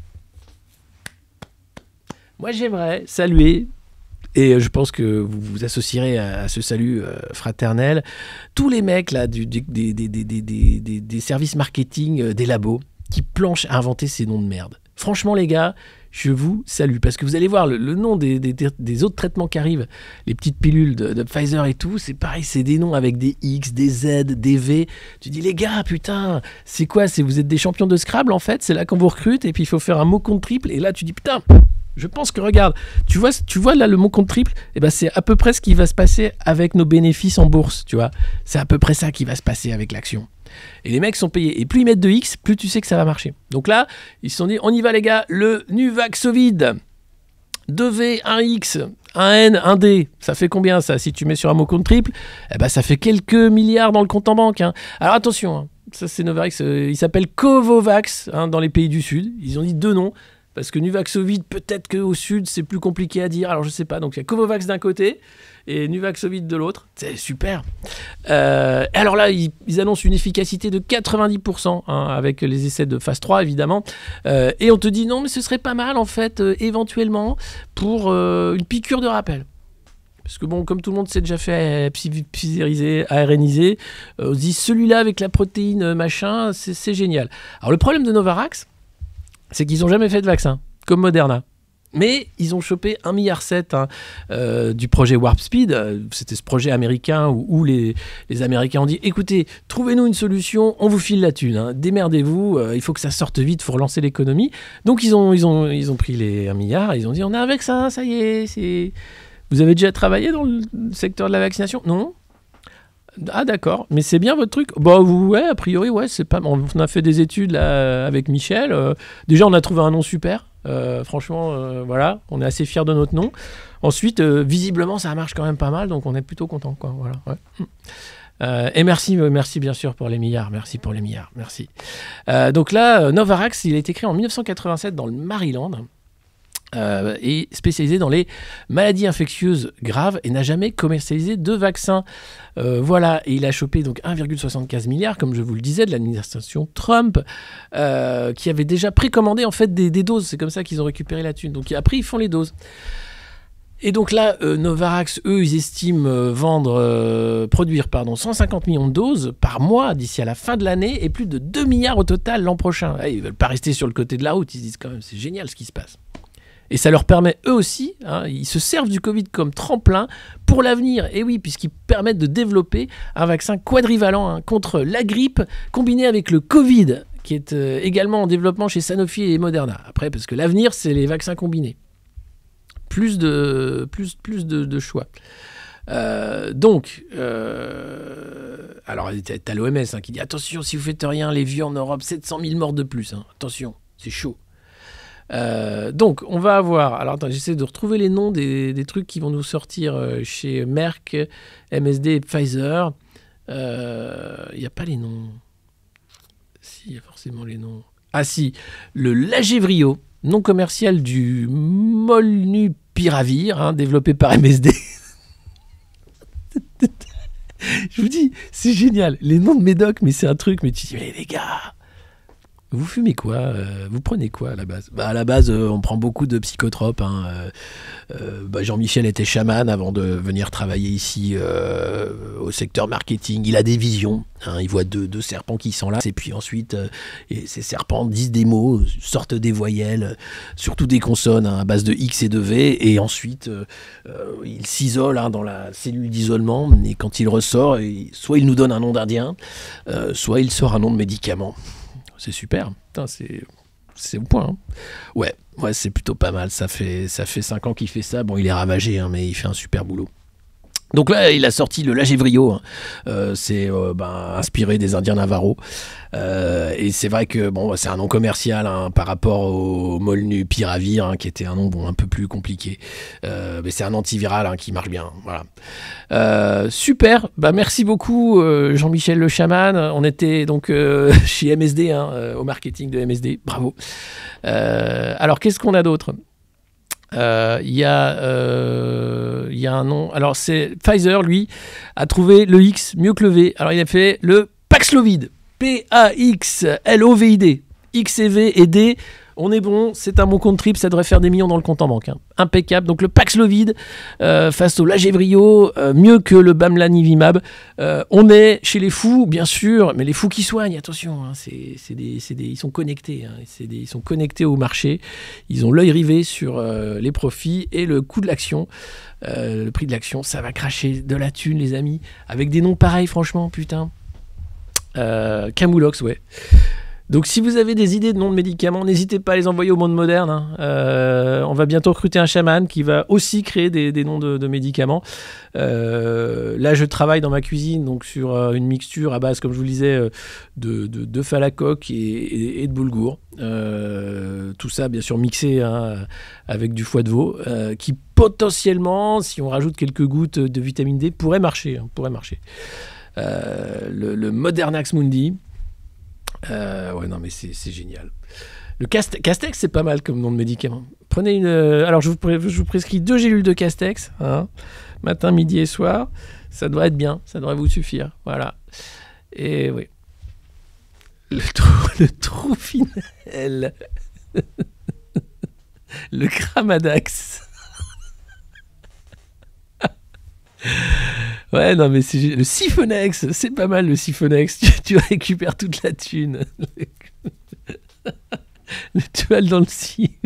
Moi, j'aimerais saluer, et je pense que vous vous associerez à, à ce salut euh, fraternel, tous les mecs là, du, du, des, des, des, des, des, des services marketing euh, des labos qui planchent à inventer ces noms de merde. Franchement, les gars, je vous salue, parce que vous allez voir le, le nom des, des, des autres traitements qui arrivent, les petites pilules de, de Pfizer et tout, c'est pareil, c'est des noms avec des X, des Z, des V. Tu dis, les gars, putain, c'est quoi, c'est, vous êtes des champions de Scrabble, en fait, c'est là qu'on vous recrute, et puis il faut faire un mot compte triple, et là, tu dis, putain, je pense que, regarde, tu vois, tu vois là, le mot compte triple, eh ben, c'est à peu près ce qui va se passer avec nos bénéfices en bourse, tu vois. C'est à peu près ça qui va se passer avec l'action. Et les mecs sont payés. Et plus ils mettent de X, plus tu sais que ça va marcher. Donc là, ils se sont dit, on y va les gars, le Nuvaxovid. deux V, un X, un N, un D. Ça fait combien ça? Si tu mets sur un mot compte triple, eh ben, ça fait quelques milliards dans le compte en banque. Hein. Alors attention, hein, ça c'est Novavax, euh, il s'appelle Covovax hein, dans les pays du Sud. Ils ont dit deux noms. Parce que Nuvaxovid, peut-être qu'au Sud, c'est plus compliqué à dire. Alors, je sais pas. Donc, il y a Covovax d'un côté et Nuvaxovid de l'autre. C'est super. Euh, alors là, ils, ils annoncent une efficacité de quatre-vingt-dix pour cent hein, avec les essais de phase trois, évidemment. Euh, et on te dit, non, mais ce serait pas mal, en fait, euh, éventuellement, pour euh, une piqûre de rappel. Parce que bon, comme tout le monde s'est déjà fait pfizeriser, ARNiser, euh, on se dit, celui-là avec la protéine machin, c'est, c'est génial. Alors, le problème de Novavax, c'est qu'ils n'ont jamais fait de vaccin, comme Moderna. Mais ils ont chopé un virgule sept milliard hein, euh, du projet Warp Speed. C'était ce projet américain où, où les, les Américains ont dit « Écoutez, trouvez-nous une solution, on vous file la thune. Hein, démerdez-vous, euh, il faut que ça sorte vite, il faut relancer l'économie. » Donc ils ont, ils, ont, ils ont pris les un milliard, ils ont dit « On a un vaccin, ça y est. C'est... » Vous avez déjà travaillé dans le secteur de la vaccination? Non? Ah d'accord, mais c'est bien votre truc? Bah ouais, a priori ouais, c'est pas. On a fait des études là avec Michel. Euh, déjà on a trouvé un nom super. Euh, franchement, euh, voilà, on est assez fiers de notre nom. Ensuite, euh, visiblement ça marche quand même pas mal, donc on est plutôt content quoi. Voilà. Ouais. Euh, et merci, merci bien sûr pour les milliards, merci pour les milliards, merci. Euh, donc là, Novavax, il a été créé en dix-neuf cent quatre-vingt-sept dans le Maryland. Euh, et spécialisé dans les maladies infectieuses graves et n'a jamais commercialisé de vaccin. Euh, voilà, et il a chopé donc un virgule soixante-quinze milliard, comme je vous le disais, de l'administration Trump, euh, qui avait déjà précommandé en fait des, des doses. C'est comme ça qu'ils ont récupéré la thune. Donc après, ils font les doses. Et donc là, euh, Novavax, eux, ils estiment euh, vendre, euh, produire pardon, cent cinquante millions de doses par mois d'ici à la fin de l'année et plus de deux milliards au total l'an prochain. Ah, ils ne veulent pas rester sur le côté de la route. Ils se disent quand même, c'est génial ce qui se passe. Et ça leur permet eux aussi, hein, ils se servent du Covid comme tremplin pour l'avenir. Et oui, puisqu'ils permettent de développer un vaccin quadrivalent hein, contre la grippe combiné avec le Covid, qui est euh, également en développement chez Sanofi et Moderna. Après, parce que l'avenir, c'est les vaccins combinés. Plus de, plus, plus de, de choix. Euh, donc, euh, alors t'as l'O M S hein, qui dit attention, si vous faites rien, les vieux en Europe, sept cent mille morts de plus. Hein. Attention, c'est chaud. Euh, donc on va avoir, alors attends, j'essaie de retrouver les noms des, des trucs qui vont nous sortir euh, chez Merck, M S D et Pfizer. Il euh, n'y a pas les noms. Si, il y a forcément les noms. Ah si, le Lagevrio, nom commercial du Molnupiravir, hein, développé par M S D. Je vous dis, c'est génial, les noms de médocs, mais c'est un truc, mais tu dis, mais les gars, vous fumez quoi euh, Vous prenez quoi à la base? Bah, à la base, euh, on prend beaucoup de psychotropes. Hein. Euh, euh, bah, Jean-Michel était chaman avant de venir travailler ici euh, au secteur marketing. Il a des visions. Hein. Il voit deux, deux serpents qui sont là. Et puis ensuite, euh, et ces serpents disent des mots, sortent des voyelles, surtout des consonnes hein, à base de X et de V. Et ensuite, euh, euh, il s'isole hein, dans la cellule d'isolement. Et quand il ressort, il, soit il nous donne un nom d'Indien, euh, soit il sort un nom de médicament. C'est super, putain, c'est, c'est au point. Hein. Ouais, ouais, c'est plutôt pas mal. Ça fait, ça fait cinq ans qu'il fait ça. Bon, il est ravagé, hein, mais il fait un super boulot. Donc là, il a sorti le Lagevrio, hein. euh, c'est euh, ben, inspiré des Indiens Navarro. Euh, et c'est vrai que bon, c'est un nom commercial hein, par rapport au Molnu Piravir, hein, qui était un nom bon, un peu plus compliqué. Euh, mais c'est un antiviral hein, qui marche bien. Voilà. Euh, super, bah, merci beaucoup euh, Jean-Michel le chaman. On était donc euh, chez M S D, hein, euh, au marketing de M S D. Bravo. Euh, alors, qu'est-ce qu'on a d'autre ? Il euh, y, euh, y a un nom. Alors, c'est Pfizer, lui, a trouvé le X mieux que le V. Alors, il a fait le Paxlovid. P A X L O V I D. X et V et D. On est bon, c'est un bon compte trip, ça devrait faire des millions dans le compte en banque. Hein. Impeccable. Donc le Paxlovid euh, face au Lagevrio, euh, mieux que le Bamlanivimab. Euh, on est chez les fous, bien sûr, mais les fous qui soignent, attention, hein, c'est, c'est des, c'est des, ils sont connectés. Hein, c'est des, ils sont connectés au marché. Ils ont l'œil rivé sur euh, les profits et le coût de l'action. Euh, le prix de l'action, ça va cracher de la thune, les amis. Avec des noms pareils, franchement, putain. Euh, Camoulox, ouais. Donc si vous avez des idées de noms de médicaments, n'hésitez pas à les envoyer au monde moderne. Hein. Euh, on va bientôt recruter un chaman qui va aussi créer des, des noms de, de médicaments. Euh, là, je travaille dans ma cuisine donc sur euh, une mixture à base, comme je vous le disais, euh, de, de, de phalacoque et, et, et de boulgour. Euh, tout ça, bien sûr, mixé hein, avec du foie de veau, euh, qui potentiellement, si on rajoute quelques gouttes de vitamine D, pourrait marcher. Hein, pourrait marcher. Euh, le, le Modernax Mundi. Euh, ouais, non, mais c'est, c'est génial. Le Cast- Castex, c'est pas mal comme nom de médicament. Prenez une. Euh, alors, je vous, pré- je vous prescris deux gélules de Castex, hein, matin, midi et soir. Ça devrait être bien, ça devrait vous suffire. Voilà. Et oui. Le, trou, le Troufinel. Le Cramadax. Ouais, non, mais c'est le Siphonex, c'est pas mal le Siphonex. Tu, tu récupères toute la thune. Le toile dans le si.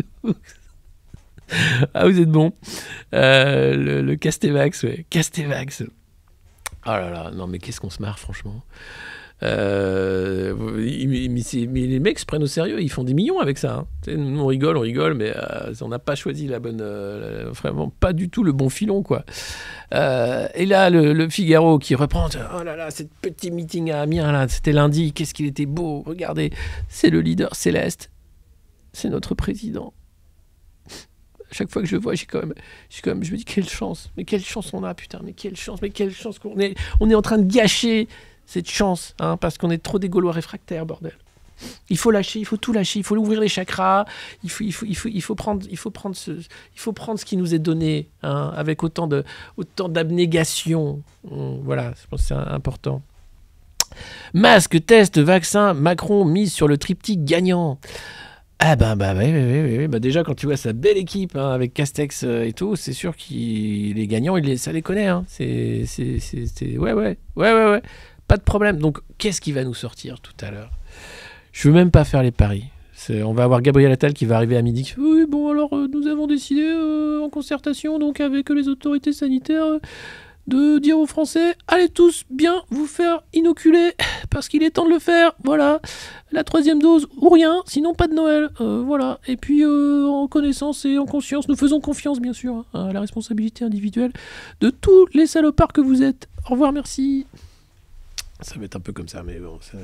Ah, vous êtes bon. Euh, le, le Castevax, ouais. Castevax. Oh là là, non, mais qu'est-ce qu'on se marre, franchement. Euh, mais, mais, mais les mecs se prennent au sérieux, ils font des millions avec ça. Hein. Nous, on rigole, on rigole, mais euh, on n'a pas choisi la bonne, euh, vraiment pas du tout le bon filon, quoi. Euh, et là, le, le Figaro qui reprend, oh là là, cette petit meeting à Amiens là, c'était lundi, qu'est-ce qu'il était beau, regardez, c'est le leader céleste, c'est notre président. À chaque fois que je le vois, j'ai quand même, j'ai quand même, je me dis quelle chance, mais quelle chance on a, putain, mais quelle chance, mais quelle chance qu'on est, on est en train de gâcher cette chance, hein, parce qu'on est trop des Gaulois réfractaires, bordel. Il faut lâcher, il faut tout lâcher, il faut ouvrir les chakras, il faut, il faut, il faut, il faut prendre, il faut prendre ce, il faut prendre ce qui nous est donné, hein, avec autant de, autant d'abnégation. Voilà, je pense que c'est important. Masque, test, vaccin, Macron mise sur le triptyque gagnant. Ah ben bah, bah, oui, oui, oui, oui. Bah déjà quand tu vois sa belle équipe hein, avec Castex euh, et tout, c'est sûr que les gagnants, il les, ça les connaît. Hein. C'est, c'est, c'est, c'est, ouais, ouais, ouais, ouais, ouais. Pas de problème. Donc, qu'est-ce qui va nous sortir tout à l'heure ? Je veux même pas faire les paris. C'est, on va avoir Gabriel Attal qui va arriver à midi. Oui, bon, alors, euh, nous avons décidé, euh, en concertation, donc avec les autorités sanitaires, euh, de dire aux Français, allez tous bien vous faire inoculer, parce qu'il est temps de le faire. Voilà. La troisième dose ou rien, sinon pas de Noël. Euh, voilà. Et puis, euh, en connaissance et en conscience, nous faisons confiance, bien sûr, hein, à la responsabilité individuelle de tous les salopards que vous êtes. Au revoir, merci. Ça va être un peu comme ça, mais bon. Ça...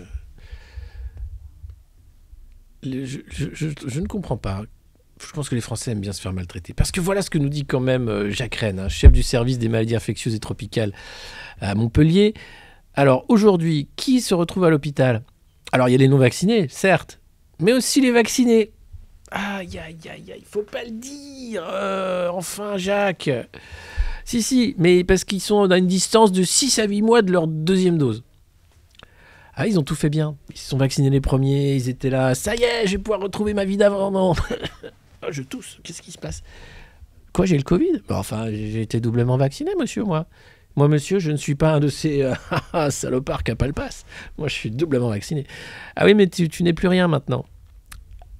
Le, je, je, je, je ne comprends pas. Je pense que les Français aiment bien se faire maltraiter. Parce que voilà ce que nous dit quand même euh, Jacques Rennes, hein, chef du service des maladies infectieuses et tropicales à Montpellier. Alors aujourd'hui, qui se retrouve à l'hôpital ? Alors il y a les non-vaccinés, certes, mais aussi les vaccinés. Aïe, aïe, aïe, aïe, il faut pas le dire. Euh, enfin, Jacques. Si, si, mais parce qu'ils sont à une distance de six à huit mois de leur deuxième dose. Ah, ils ont tout fait bien. Ils se sont vaccinés les premiers, ils étaient là. Ça y est, je vais pouvoir retrouver ma vie d'avant. Non. Oh, je tousse. Qu'est-ce qui se passe ? Quoi, j'ai le Covid ? Bah, enfin, j'ai été doublement vacciné, monsieur, moi. Moi, monsieur, je ne suis pas un de ces euh, salopards qui n'a pas le pass. Moi, je suis doublement vacciné. Ah oui, mais tu, tu n'es plus rien maintenant.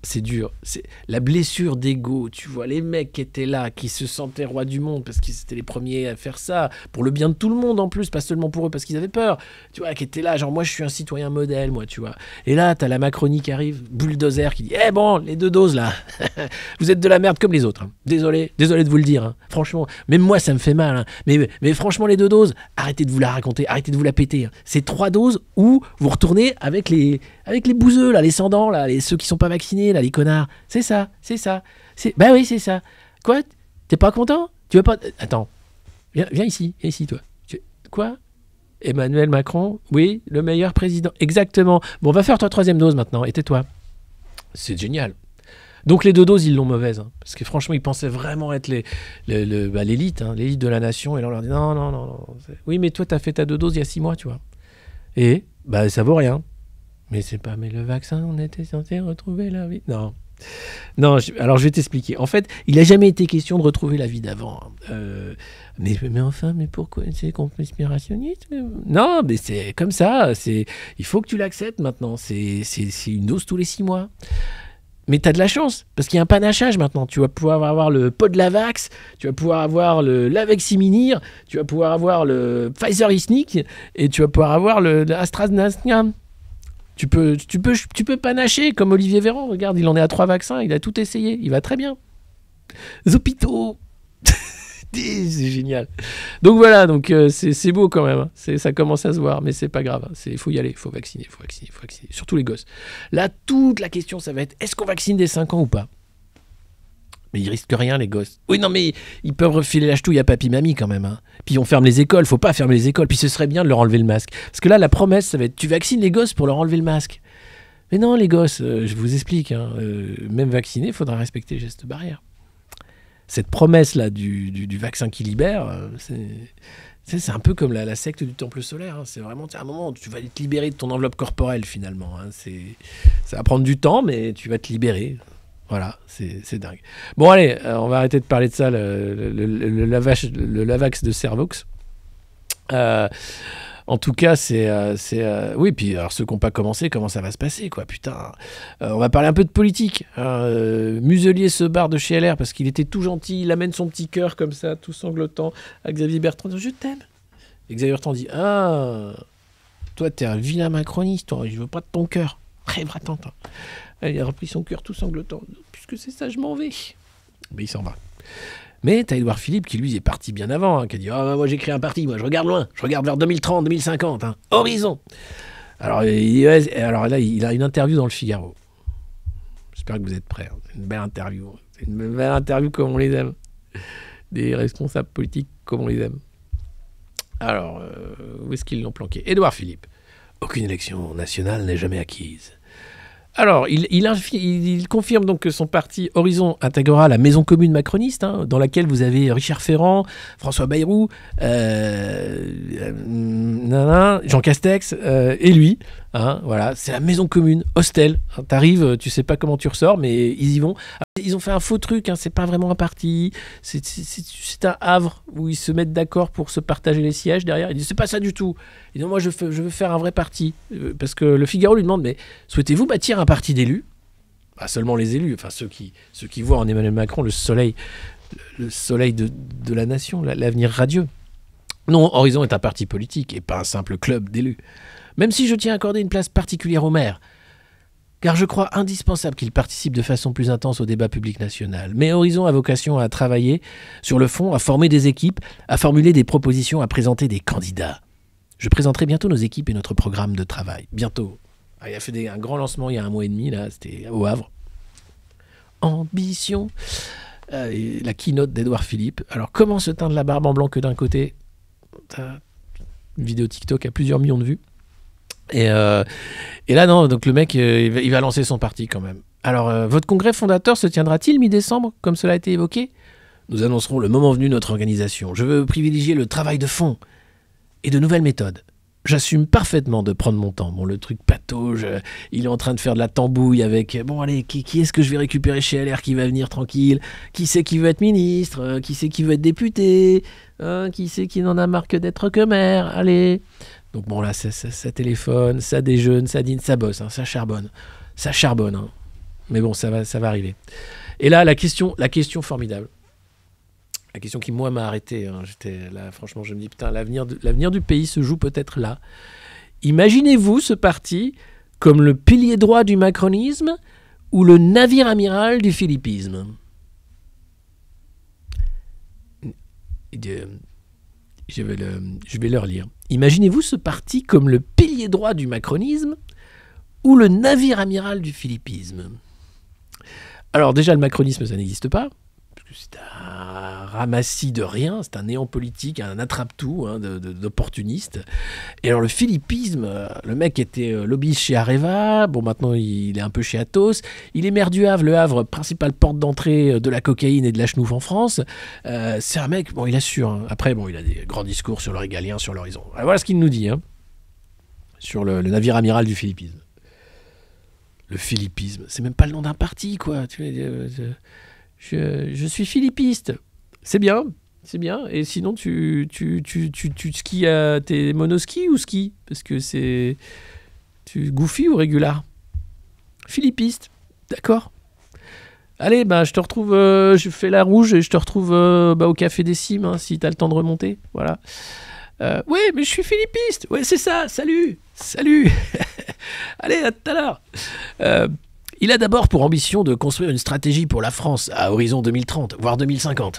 c'est dur. C'est la blessure d'ego. Tu vois, les mecs qui étaient là, qui se sentaient rois du monde parce qu'ils étaient les premiers à faire ça, pour le bien de tout le monde en plus, pas seulement pour eux parce qu'ils avaient peur. Tu vois, qui étaient là, genre moi je suis un citoyen modèle, moi, tu vois. Et là, t'as la Macronie qui arrive, bulldozer, qui dit eh bon, les deux doses là, vous êtes de la merde comme les autres. Hein. Désolé, désolé de vous le dire. Hein. Franchement, même moi ça me fait mal. Hein. Mais, mais franchement, les deux doses, arrêtez de vous la raconter, arrêtez de vous la péter. Hein. C'est trois doses où vous retournez avec les, avec les bouseux, là, les sans-dents, là, les, ceux qui sont pas vaccinés. Là, les connards, c'est ça, c'est ça. C'est... Bah oui, c'est ça. Quoi ? T'es pas content ? Tu veux pas... Attends, viens, viens ici, viens ici, toi. Tu... Quoi ? Emmanuel Macron, oui, le meilleur président. Exactement. Bon, va faire ta troisième dose maintenant, et tais-toi. C'est génial. Donc les deux doses, ils l'ont mauvaise. Hein, parce que franchement, ils pensaient vraiment être les, les, les, bah, l'élite, hein, l'élite de la nation. Et là, on leur dit, non, non, non. non c'est... Oui, mais toi, t'as fait ta deux doses il y a six mois, tu vois. Et, bah, ça vaut rien. Mais c'est pas, mais le vaccin, on était censé retrouver la vie. Non. Non, je, alors je vais t'expliquer. En fait, il n'a jamais été question de retrouver la vie d'avant. Euh, mais, mais enfin, mais pourquoi c'est conspirationniste ? Non, mais c'est comme ça. C'est, il faut que tu l'acceptes maintenant. C'est, c'est, c'est une dose tous les six mois. Mais tu as de la chance, parce qu'il y a un panachage maintenant. Tu vas pouvoir avoir le Podlavax, tu vas pouvoir avoir le Laveximinir, tu vas pouvoir avoir le Pfizer-Isnic, et tu vas pouvoir avoir le, le AstraZeneca. Tu peux, tu, peux, tu peux panacher comme Olivier Véran. Regarde, il en est à trois vaccins, il a tout essayé, il va très bien. Les hôpitaux. C'est génial. Donc voilà, donc, euh, c'est, c'est beau quand même. Hein. C'est, ça commence à se voir, mais c'est pas grave. Il faut y aller, il faut vacciner, il faut vacciner, faut vacciner. Surtout les gosses. Là, toute la question, ça va être, est-ce qu'on vaccine dès cinq ans ou pas ? Mais ils risquent rien, les gosses. Oui, non, mais ils peuvent refiler la ch'touille à papy-mamie quand même. Hein. Puis on ferme les écoles, faut pas fermer les écoles. Puis ce serait bien de leur enlever le masque. Parce que là, la promesse, ça va être, tu vaccines les gosses pour leur enlever le masque. Mais non, les gosses, euh, je vous explique, hein, euh, même vaccinés, il faudra respecter les gestes barrières. Cette promesse-là du, du, du vaccin qui libère, euh, c'est, c'est, c'est un peu comme la, la secte du temple solaire. Hein. C'est vraiment, à un moment, tu vas te libérer de ton enveloppe corporelle, finalement. Hein. C'est, ça va prendre du temps, mais tu vas te libérer. Voilà, c'est, c'est dingue. Bon, allez, euh, on va arrêter de parler de ça, le, le, le, le, lavage, le lavax de Servox. Euh, en tout cas, c'est... Euh, c'est euh, oui, puis alors ceux qui n'ont pas commencé, comment ça va se passer, quoi, putain. Euh, on va parler un peu de politique. Hein. Euh, Muselier se barre de chez L R parce qu'il était tout gentil, il amène son petit cœur comme ça, tout sanglotant, à Xavier Bertrand. Je t'aime. Et Xavier Bertrand dit, ah, toi, t'es un vilain macroniste, toi, je veux pas de ton cœur. Rêve, attends, attends. Il a repris son cœur tout sanglotant. Puisque c'est ça, je m'en vais. Mais il s'en va. Mais t'as Édouard Philippe qui, lui, est parti bien avant, hein, qui a dit « Ah, oh, moi, j'ai créé un parti, moi, je regarde loin, je regarde vers deux mille trente, deux mille cinquante, hein, horizon !» Alors, il, alors là, il a une interview dans le Figaro. J'espère que vous êtes prêts. Hein. C'est une belle interview. C'est une belle interview comme on les aime. Des responsables politiques comme on les aime. Alors, euh, où est-ce qu'ils l'ont planqué ? Édouard Philippe. Aucune élection nationale n'est jamais acquise. Alors, il, il, il, il confirme donc que son parti Horizon intégrera la maison commune macroniste, hein, dans laquelle vous avez Richard Ferrand, François Bayrou, euh, euh, Jean Castex euh, et lui. Hein, voilà, c'est la maison commune, hostel. Hein, t'arrives, tu sais pas comment tu ressors, mais ils y vont. Ils ont fait un faux truc, hein, c'est pas vraiment un parti, c'est, c'est, c'est, c'est un havre où ils se mettent d'accord pour se partager les sièges derrière. Ils disent c'est pas ça du tout. Ils disent moi je, fais, je veux faire un vrai parti. Parce que le Figaro lui demande mais souhaitez-vous bâtir un parti d'élus ? Pas seulement les élus, enfin ceux qui, ceux qui voient en Emmanuel Macron le soleil, le soleil de, de la nation, l'avenir radieux. Non, Horizon est un parti politique et pas un simple club d'élus. Même si je tiens à accorder une place particulière au maire, car je crois indispensable qu'il participe de façon plus intense au débat public national. Mais Horizon a vocation à travailler sur le fond, à former des équipes, à formuler des propositions, à présenter des candidats. Je présenterai bientôt nos équipes et notre programme de travail. Bientôt. Ah, il a fait des, un grand lancement il y a un mois et demi, là, c'était au Havre. Ambition. Euh, et la keynote d'Édouard Philippe. Alors, comment se teindre la barbe en blanc que d'un côté ? Une vidéo TikTok à plusieurs millions de vues. Et, euh, et là, non, donc le mec, euh, il, va, il va lancer son parti quand même. Alors, euh, votre congrès fondateur se tiendra-t-il mi-décembre, comme cela a été évoqué ? Nous annoncerons le moment venu notre organisation. Je veux privilégier le travail de fond et de nouvelles méthodes. J'assume parfaitement de prendre mon temps. Bon, le truc patauge, euh, il est en train de faire de la tambouille avec... Bon, allez, qui, qui est-ce que je vais récupérer chez L R qui va venir tranquille ? Qui c'est qui veut être ministre ? euh, Qui c'est qui veut être député ? euh, Qui c'est qui n'en a marre que d'être que maire ? Allez. Donc bon, là, ça, ça, ça téléphone, ça déjeune, ça dîne, ça bosse, hein, ça charbonne. Ça charbonne. Hein. Mais bon, ça va, ça va arriver. Et là, la question, la question formidable. La question qui, moi, m'a arrêté. Hein. J'étais là, franchement, je me dis, putain, l'avenir, de, l'avenir du pays se joue peut-être là. Imaginez-vous ce parti comme le pilier droit du macronisme ou le navire amiral du philippisme. Je vais, le, je vais le relire. Imaginez-vous ce parti comme le pilier droit du macronisme ou le navire amiral du philippisme. Alors déjà, le macronisme, ça n'existe pas, parce que c'est un ramassis de rien, c'est un néant politique, un attrape-tout hein, de, de, d'opportuniste. Et alors le philippisme, le mec était lobbyiste chez Areva, bon maintenant il est un peu chez Atos, il est maire du Havre, le Havre, principale porte d'entrée de la cocaïne et de la chenouf en France. Euh, c'est un mec, bon il assure, hein. Après bon il a des grands discours sur le régalien, sur l'horizon. Voilà ce qu'il nous dit, hein, sur le, le navire amiral du philippisme. Le philippisme, c'est même pas le nom d'un parti, quoi. Tu vois, je, je, je suis philippiste. C'est bien, c'est bien. Et sinon, tu, tu, tu, tu, tu skis à tes monoskis ou ski? Parce que c'est... Tu goofy ou régular? Philippiste, d'accord. Allez, bah, je te retrouve... Euh, je fais la rouge et je te retrouve euh, bah, au Café des Cimes, hein, si t'as le temps de remonter. Voilà. Euh, ouais, mais je suis philippiste. Ouais, c'est ça. Salut. Salut. Allez, à tout à l'heure. Euh, il a d'abord pour ambition de construire une stratégie pour la France à horizon deux mille trente, voire deux mille cinquante.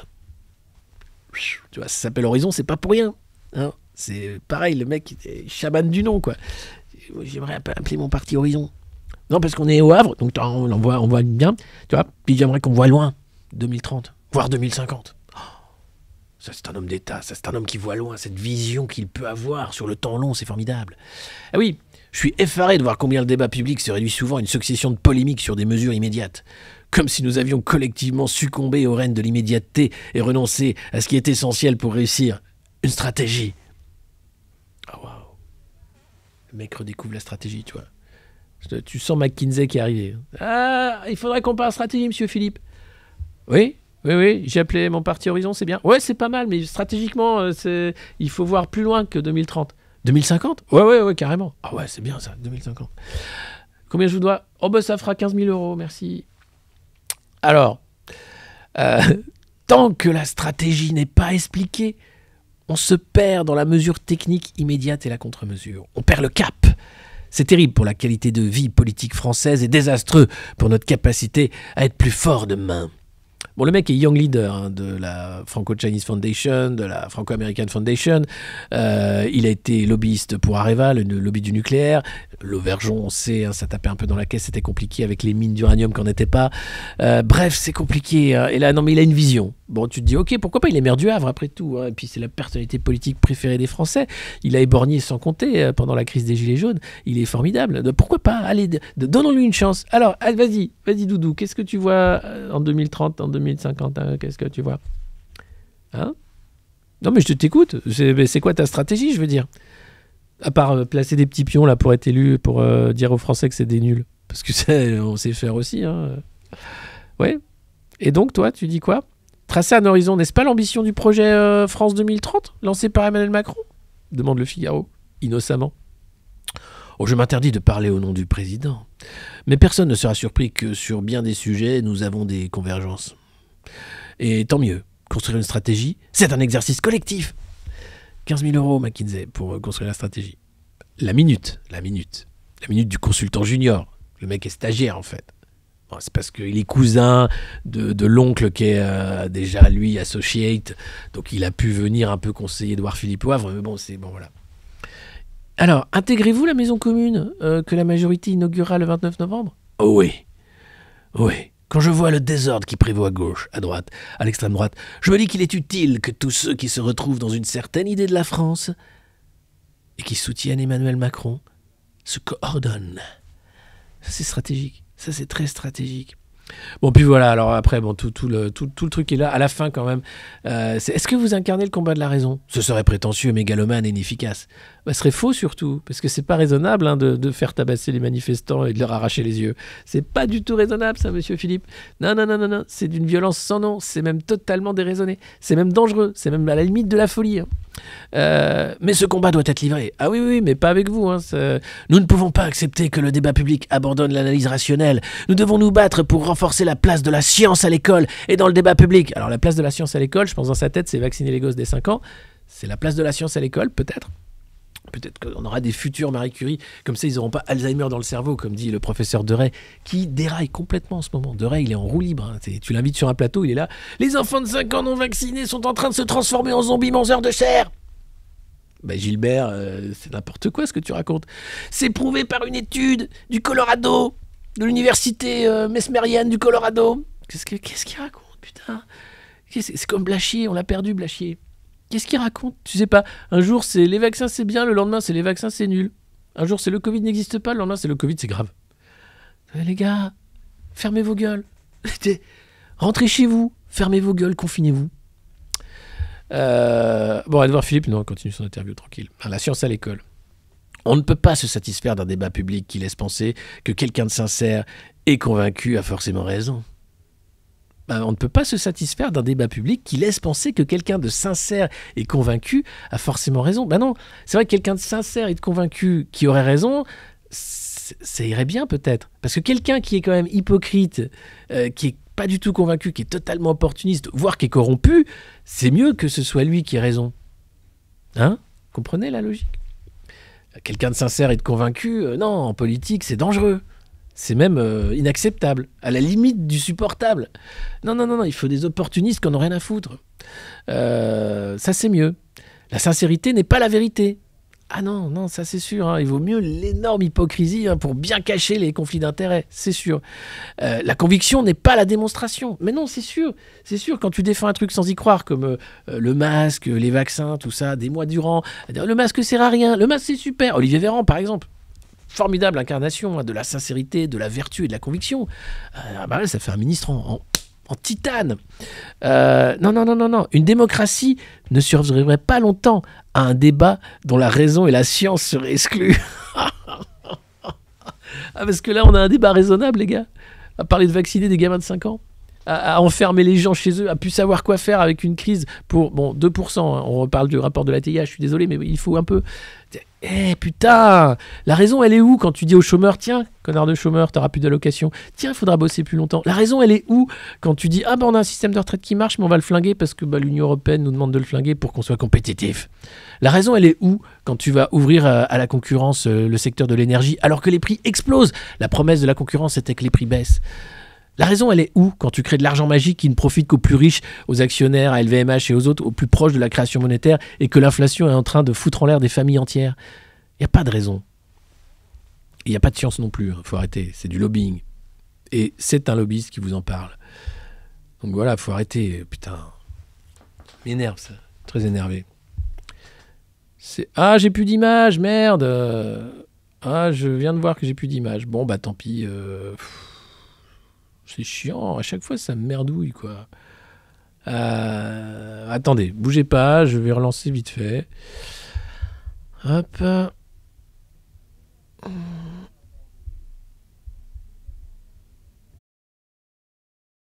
Tu vois, ça s'appelle Horizon, c'est pas pour rien. Hein, c'est pareil, le mec est chaman du nom, quoi. J'aimerais appeler mon parti Horizon. Non, parce qu'on est au Havre, donc on, on, voit, on voit bien. Tu vois, puis j'aimerais qu'on voit loin, deux mille trente, voire deux mille cinquante. Ça, c'est un homme d'État, ça, c'est un homme qui voit loin, cette vision qu'il peut avoir sur le temps long, c'est formidable. Ah oui, je suis effaré de voir combien le débat public se réduit souvent à une succession de polémiques sur des mesures immédiates. Comme si nous avions collectivement succombé au règne de l'immédiateté et renoncé à ce qui est essentiel pour réussir. Une stratégie. Ah oh, waouh. Le mec redécouvre la stratégie, tu vois. Tu sens McKinsey qui est arrivé. Ah, il faudrait qu'on parle stratégie, monsieur Philippe. Oui ? Oui, oui, j'ai appelé mon parti Horizon, c'est bien. Ouais, c'est pas mal, mais stratégiquement, c'est... il faut voir plus loin que deux mille trente. deux mille cinquante? Ouais, ouais, ouais, carrément. Ah ouais, c'est bien ça, deux mille cinquante. Combien je vous dois? Oh, bah ça fera quinze mille euros, merci. Alors, euh, tant que la stratégie n'est pas expliquée, on se perd dans la mesure technique immédiate et la contre-mesure. On perd le cap. C'est terrible pour la qualité de vie politique française et désastreux pour notre capacité à être plus fort demain. Bon, le mec est young leader hein, de la Franco-Chinese Foundation, de la Franco-American Foundation. Euh, il a été lobbyiste pour Areva, le lobby du nucléaire. L'Auvergeon, on sait, hein, ça tapait un peu dans la caisse, c'était compliqué avec les mines d'uranium qu'on n'était pas. Euh, bref, c'est compliqué. Hein. Et là, non, mais il a une vision. Bon, tu te dis, ok, pourquoi pas, il est maire du Havre après tout. Hein. Et puis, c'est la personnalité politique préférée des Français. Il a éborgné sans compter euh, pendant la crise des Gilets jaunes. Il est formidable. De, pourquoi pas? Allez, de, de, donnons-lui une chance. Alors, allez, vas-y, vas-y, Doudou. Qu'est-ce que tu vois en deux mille trente, en deux mille cinquante, hein, qu'est-ce que tu vois? Hein? Non, mais je t'écoute. C'est, c'est quoi ta stratégie, je veux dire? À part euh, placer des petits pions là pour être élu, pour euh, dire aux Français que c'est des nuls. Parce que ça, on sait faire aussi. Hein. Ouais. Et donc, toi, tu dis quoi? Tracer un horizon, n'est-ce pas l'ambition du projet euh, France deux mille trente, lancé par Emmanuel Macron? Demande le Figaro, innocemment. Oh, je m'interdis de parler au nom du président. Mais personne ne sera surpris que sur bien des sujets, nous avons des convergences. Et tant mieux. Construire une stratégie, c'est un exercice collectif. quinze mille euros, McKinsey, pour construire la stratégie. La minute, la minute. La minute du consultant junior. Le mec est stagiaire, en fait. Bon, c'est parce qu'il est cousin de, de l'oncle qui est euh, déjà, lui, associate. Donc, il a pu venir un peu conseiller Édouard Philippe au Havre. Mais bon, c'est bon, voilà. Alors, intégrez-vous la maison commune euh, que la majorité inaugurera le vingt-neuf novembre? Oh oui. Oui. Quand je vois le désordre qui prévaut à gauche, à droite, à l'extrême droite, je me dis qu'il est utile que tous ceux qui se retrouvent dans une certaine idée de la France et qui soutiennent Emmanuel Macron se coordonnent. Ça, c'est stratégique. Ça, c'est très stratégique. Bon, puis voilà, alors après, bon, tout, tout, le, tout, tout le truc est là. À la fin, quand même, euh, c'est, est-ce que vous incarnez le combat de la raison? Ce serait prétentieux, mégalomane et inefficace. Bah, ce serait faux, surtout, parce que c'est pas raisonnable hein, de, de faire tabasser les manifestants et de leur arracher les yeux. C'est pas du tout raisonnable, ça, monsieur Philippe. Non, non, non, non, non. C'est d'une violence sans nom. C'est même totalement déraisonné. C'est même dangereux. C'est même à la limite de la folie. Hein. Euh, mais ce combat doit être livré. Ah oui, oui, mais pas avec vous. Hein, nous ne pouvons pas accepter que le débat public abandonne l'analyse rationnelle. Nous devons nous battre pour renforcer la place de la science à l'école et dans le débat public. Alors la place de la science à l'école, je pense dans sa tête, c'est vacciner les gosses dès cinq ans. C'est la place de la science à l'école, peut-être. Peut-être qu'on aura des futurs Marie Curie, comme ça ils n'auront pas Alzheimer dans le cerveau, comme dit le professeur Deray, qui déraille complètement en ce moment. Deray, il est en roue libre. Hein. Tu l'invites sur un plateau, il est là. Les enfants de cinq ans non vaccinés sont en train de se transformer en zombies mangeurs de chair. Ben Gilbert, euh, c'est n'importe quoi ce que tu racontes. C'est prouvé par une étude du Colorado, de l'université euh, Mesmerienne du Colorado. Qu'est-ce que, qu'est-ce qu'il raconte, putain qu'est-ce, C'est comme Blachier, on l'a perdu, Blachier. Qu'est-ce qu'il raconte? Tu sais pas, un jour c'est les vaccins c'est bien, le lendemain c'est les vaccins c'est nul. Un jour c'est le Covid n'existe pas, le lendemain c'est le Covid c'est grave. Eh, les gars, fermez vos gueules. Rentrez chez vous, fermez vos gueules, confinez-vous. Euh, bon, Edouard Philippe, non, continue son interview tranquille. La science à l'école. On ne peut pas se satisfaire d'un débat public qui laisse penser que quelqu'un de sincère et convaincu a forcément raison. Ben, on ne peut pas se satisfaire d'un débat public qui laisse penser que quelqu'un de sincère et convaincu a forcément raison. Ben non, c'est vrai que quelqu'un de sincère et de convaincu qui aurait raison, ça irait bien peut-être. Parce que quelqu'un qui est quand même hypocrite, euh, qui est pas du tout convaincu, qui est totalement opportuniste, voire qui est corrompu, c'est mieux que ce soit lui qui ait raison. Hein ? Comprenez la logique ? Quelqu'un de sincère et de convaincu, euh, non, en politique, c'est dangereux. C'est même euh, inacceptable, à la limite du supportable. Non, non, non, non, il faut des opportunistes qui n'en ont rien à foutre. Euh, ça, c'est mieux. La sincérité n'est pas la vérité. Ah non, non, ça c'est sûr. Hein, il vaut mieux l'énorme hypocrisie hein, pour bien cacher les conflits d'intérêts, c'est sûr. Euh, la conviction n'est pas la démonstration. Mais non, c'est sûr. C'est sûr, quand tu défends un truc sans y croire, comme euh, le masque, les vaccins, tout ça, des mois durant, le masque sert à rien, le masque c'est super. Olivier Véran, par exemple. Formidable incarnation hein, de la sincérité, de la vertu et de la conviction. Euh, bah là, ça fait un ministre en, en, en titane. Euh, non, non, non, non, non. Une démocratie ne survivrait pas longtemps à un débat dont la raison et la science seraient exclues. Ah, parce que là, on a un débat raisonnable, les gars. À parler de vacciner des gamins de cinq ans. À, à enfermer les gens chez eux, à plus savoir quoi faire avec une crise pour, bon, deux pour cent, hein, on reparle du rapport de l'A T I H, je suis désolé, mais il faut un peu... Eh putain, la raison elle est où quand tu dis aux chômeurs, tiens, connard de chômeur, t'auras plus d'allocation, tiens, il faudra bosser plus longtemps. La raison elle est où quand tu dis, ah ben on a un système de retraite qui marche, mais on va le flinguer parce que bah, l'Union Européenne nous demande de le flinguer pour qu'on soit compétitif. La raison elle est où quand tu vas ouvrir à, à la concurrence euh, le secteur de l'énergie alors que les prix explosent? La promesse de la concurrence c'était que les prix baissent. La raison, elle est où quand tu crées de l'argent magique qui ne profite qu'aux plus riches, aux actionnaires, à L V M H et aux autres, aux plus proches de la création monétaire, et que l'inflation est en train de foutre en l'air des familles entières? Il n'y a pas de raison. Il n'y a pas de science non plus. Il faut arrêter. C'est du lobbying. Et c'est un lobbyiste qui vous en parle. Donc voilà, il faut arrêter. Putain. M'énerve ça. Très énervé. C'est... Ah, j'ai plus d'image, merde. Ah, je viens de voir que j'ai plus d'image. Bon, bah tant pis. Euh... C'est chiant, à chaque fois ça me merdouille quoi. Euh, attendez, bougez pas, je vais relancer vite fait. Hop.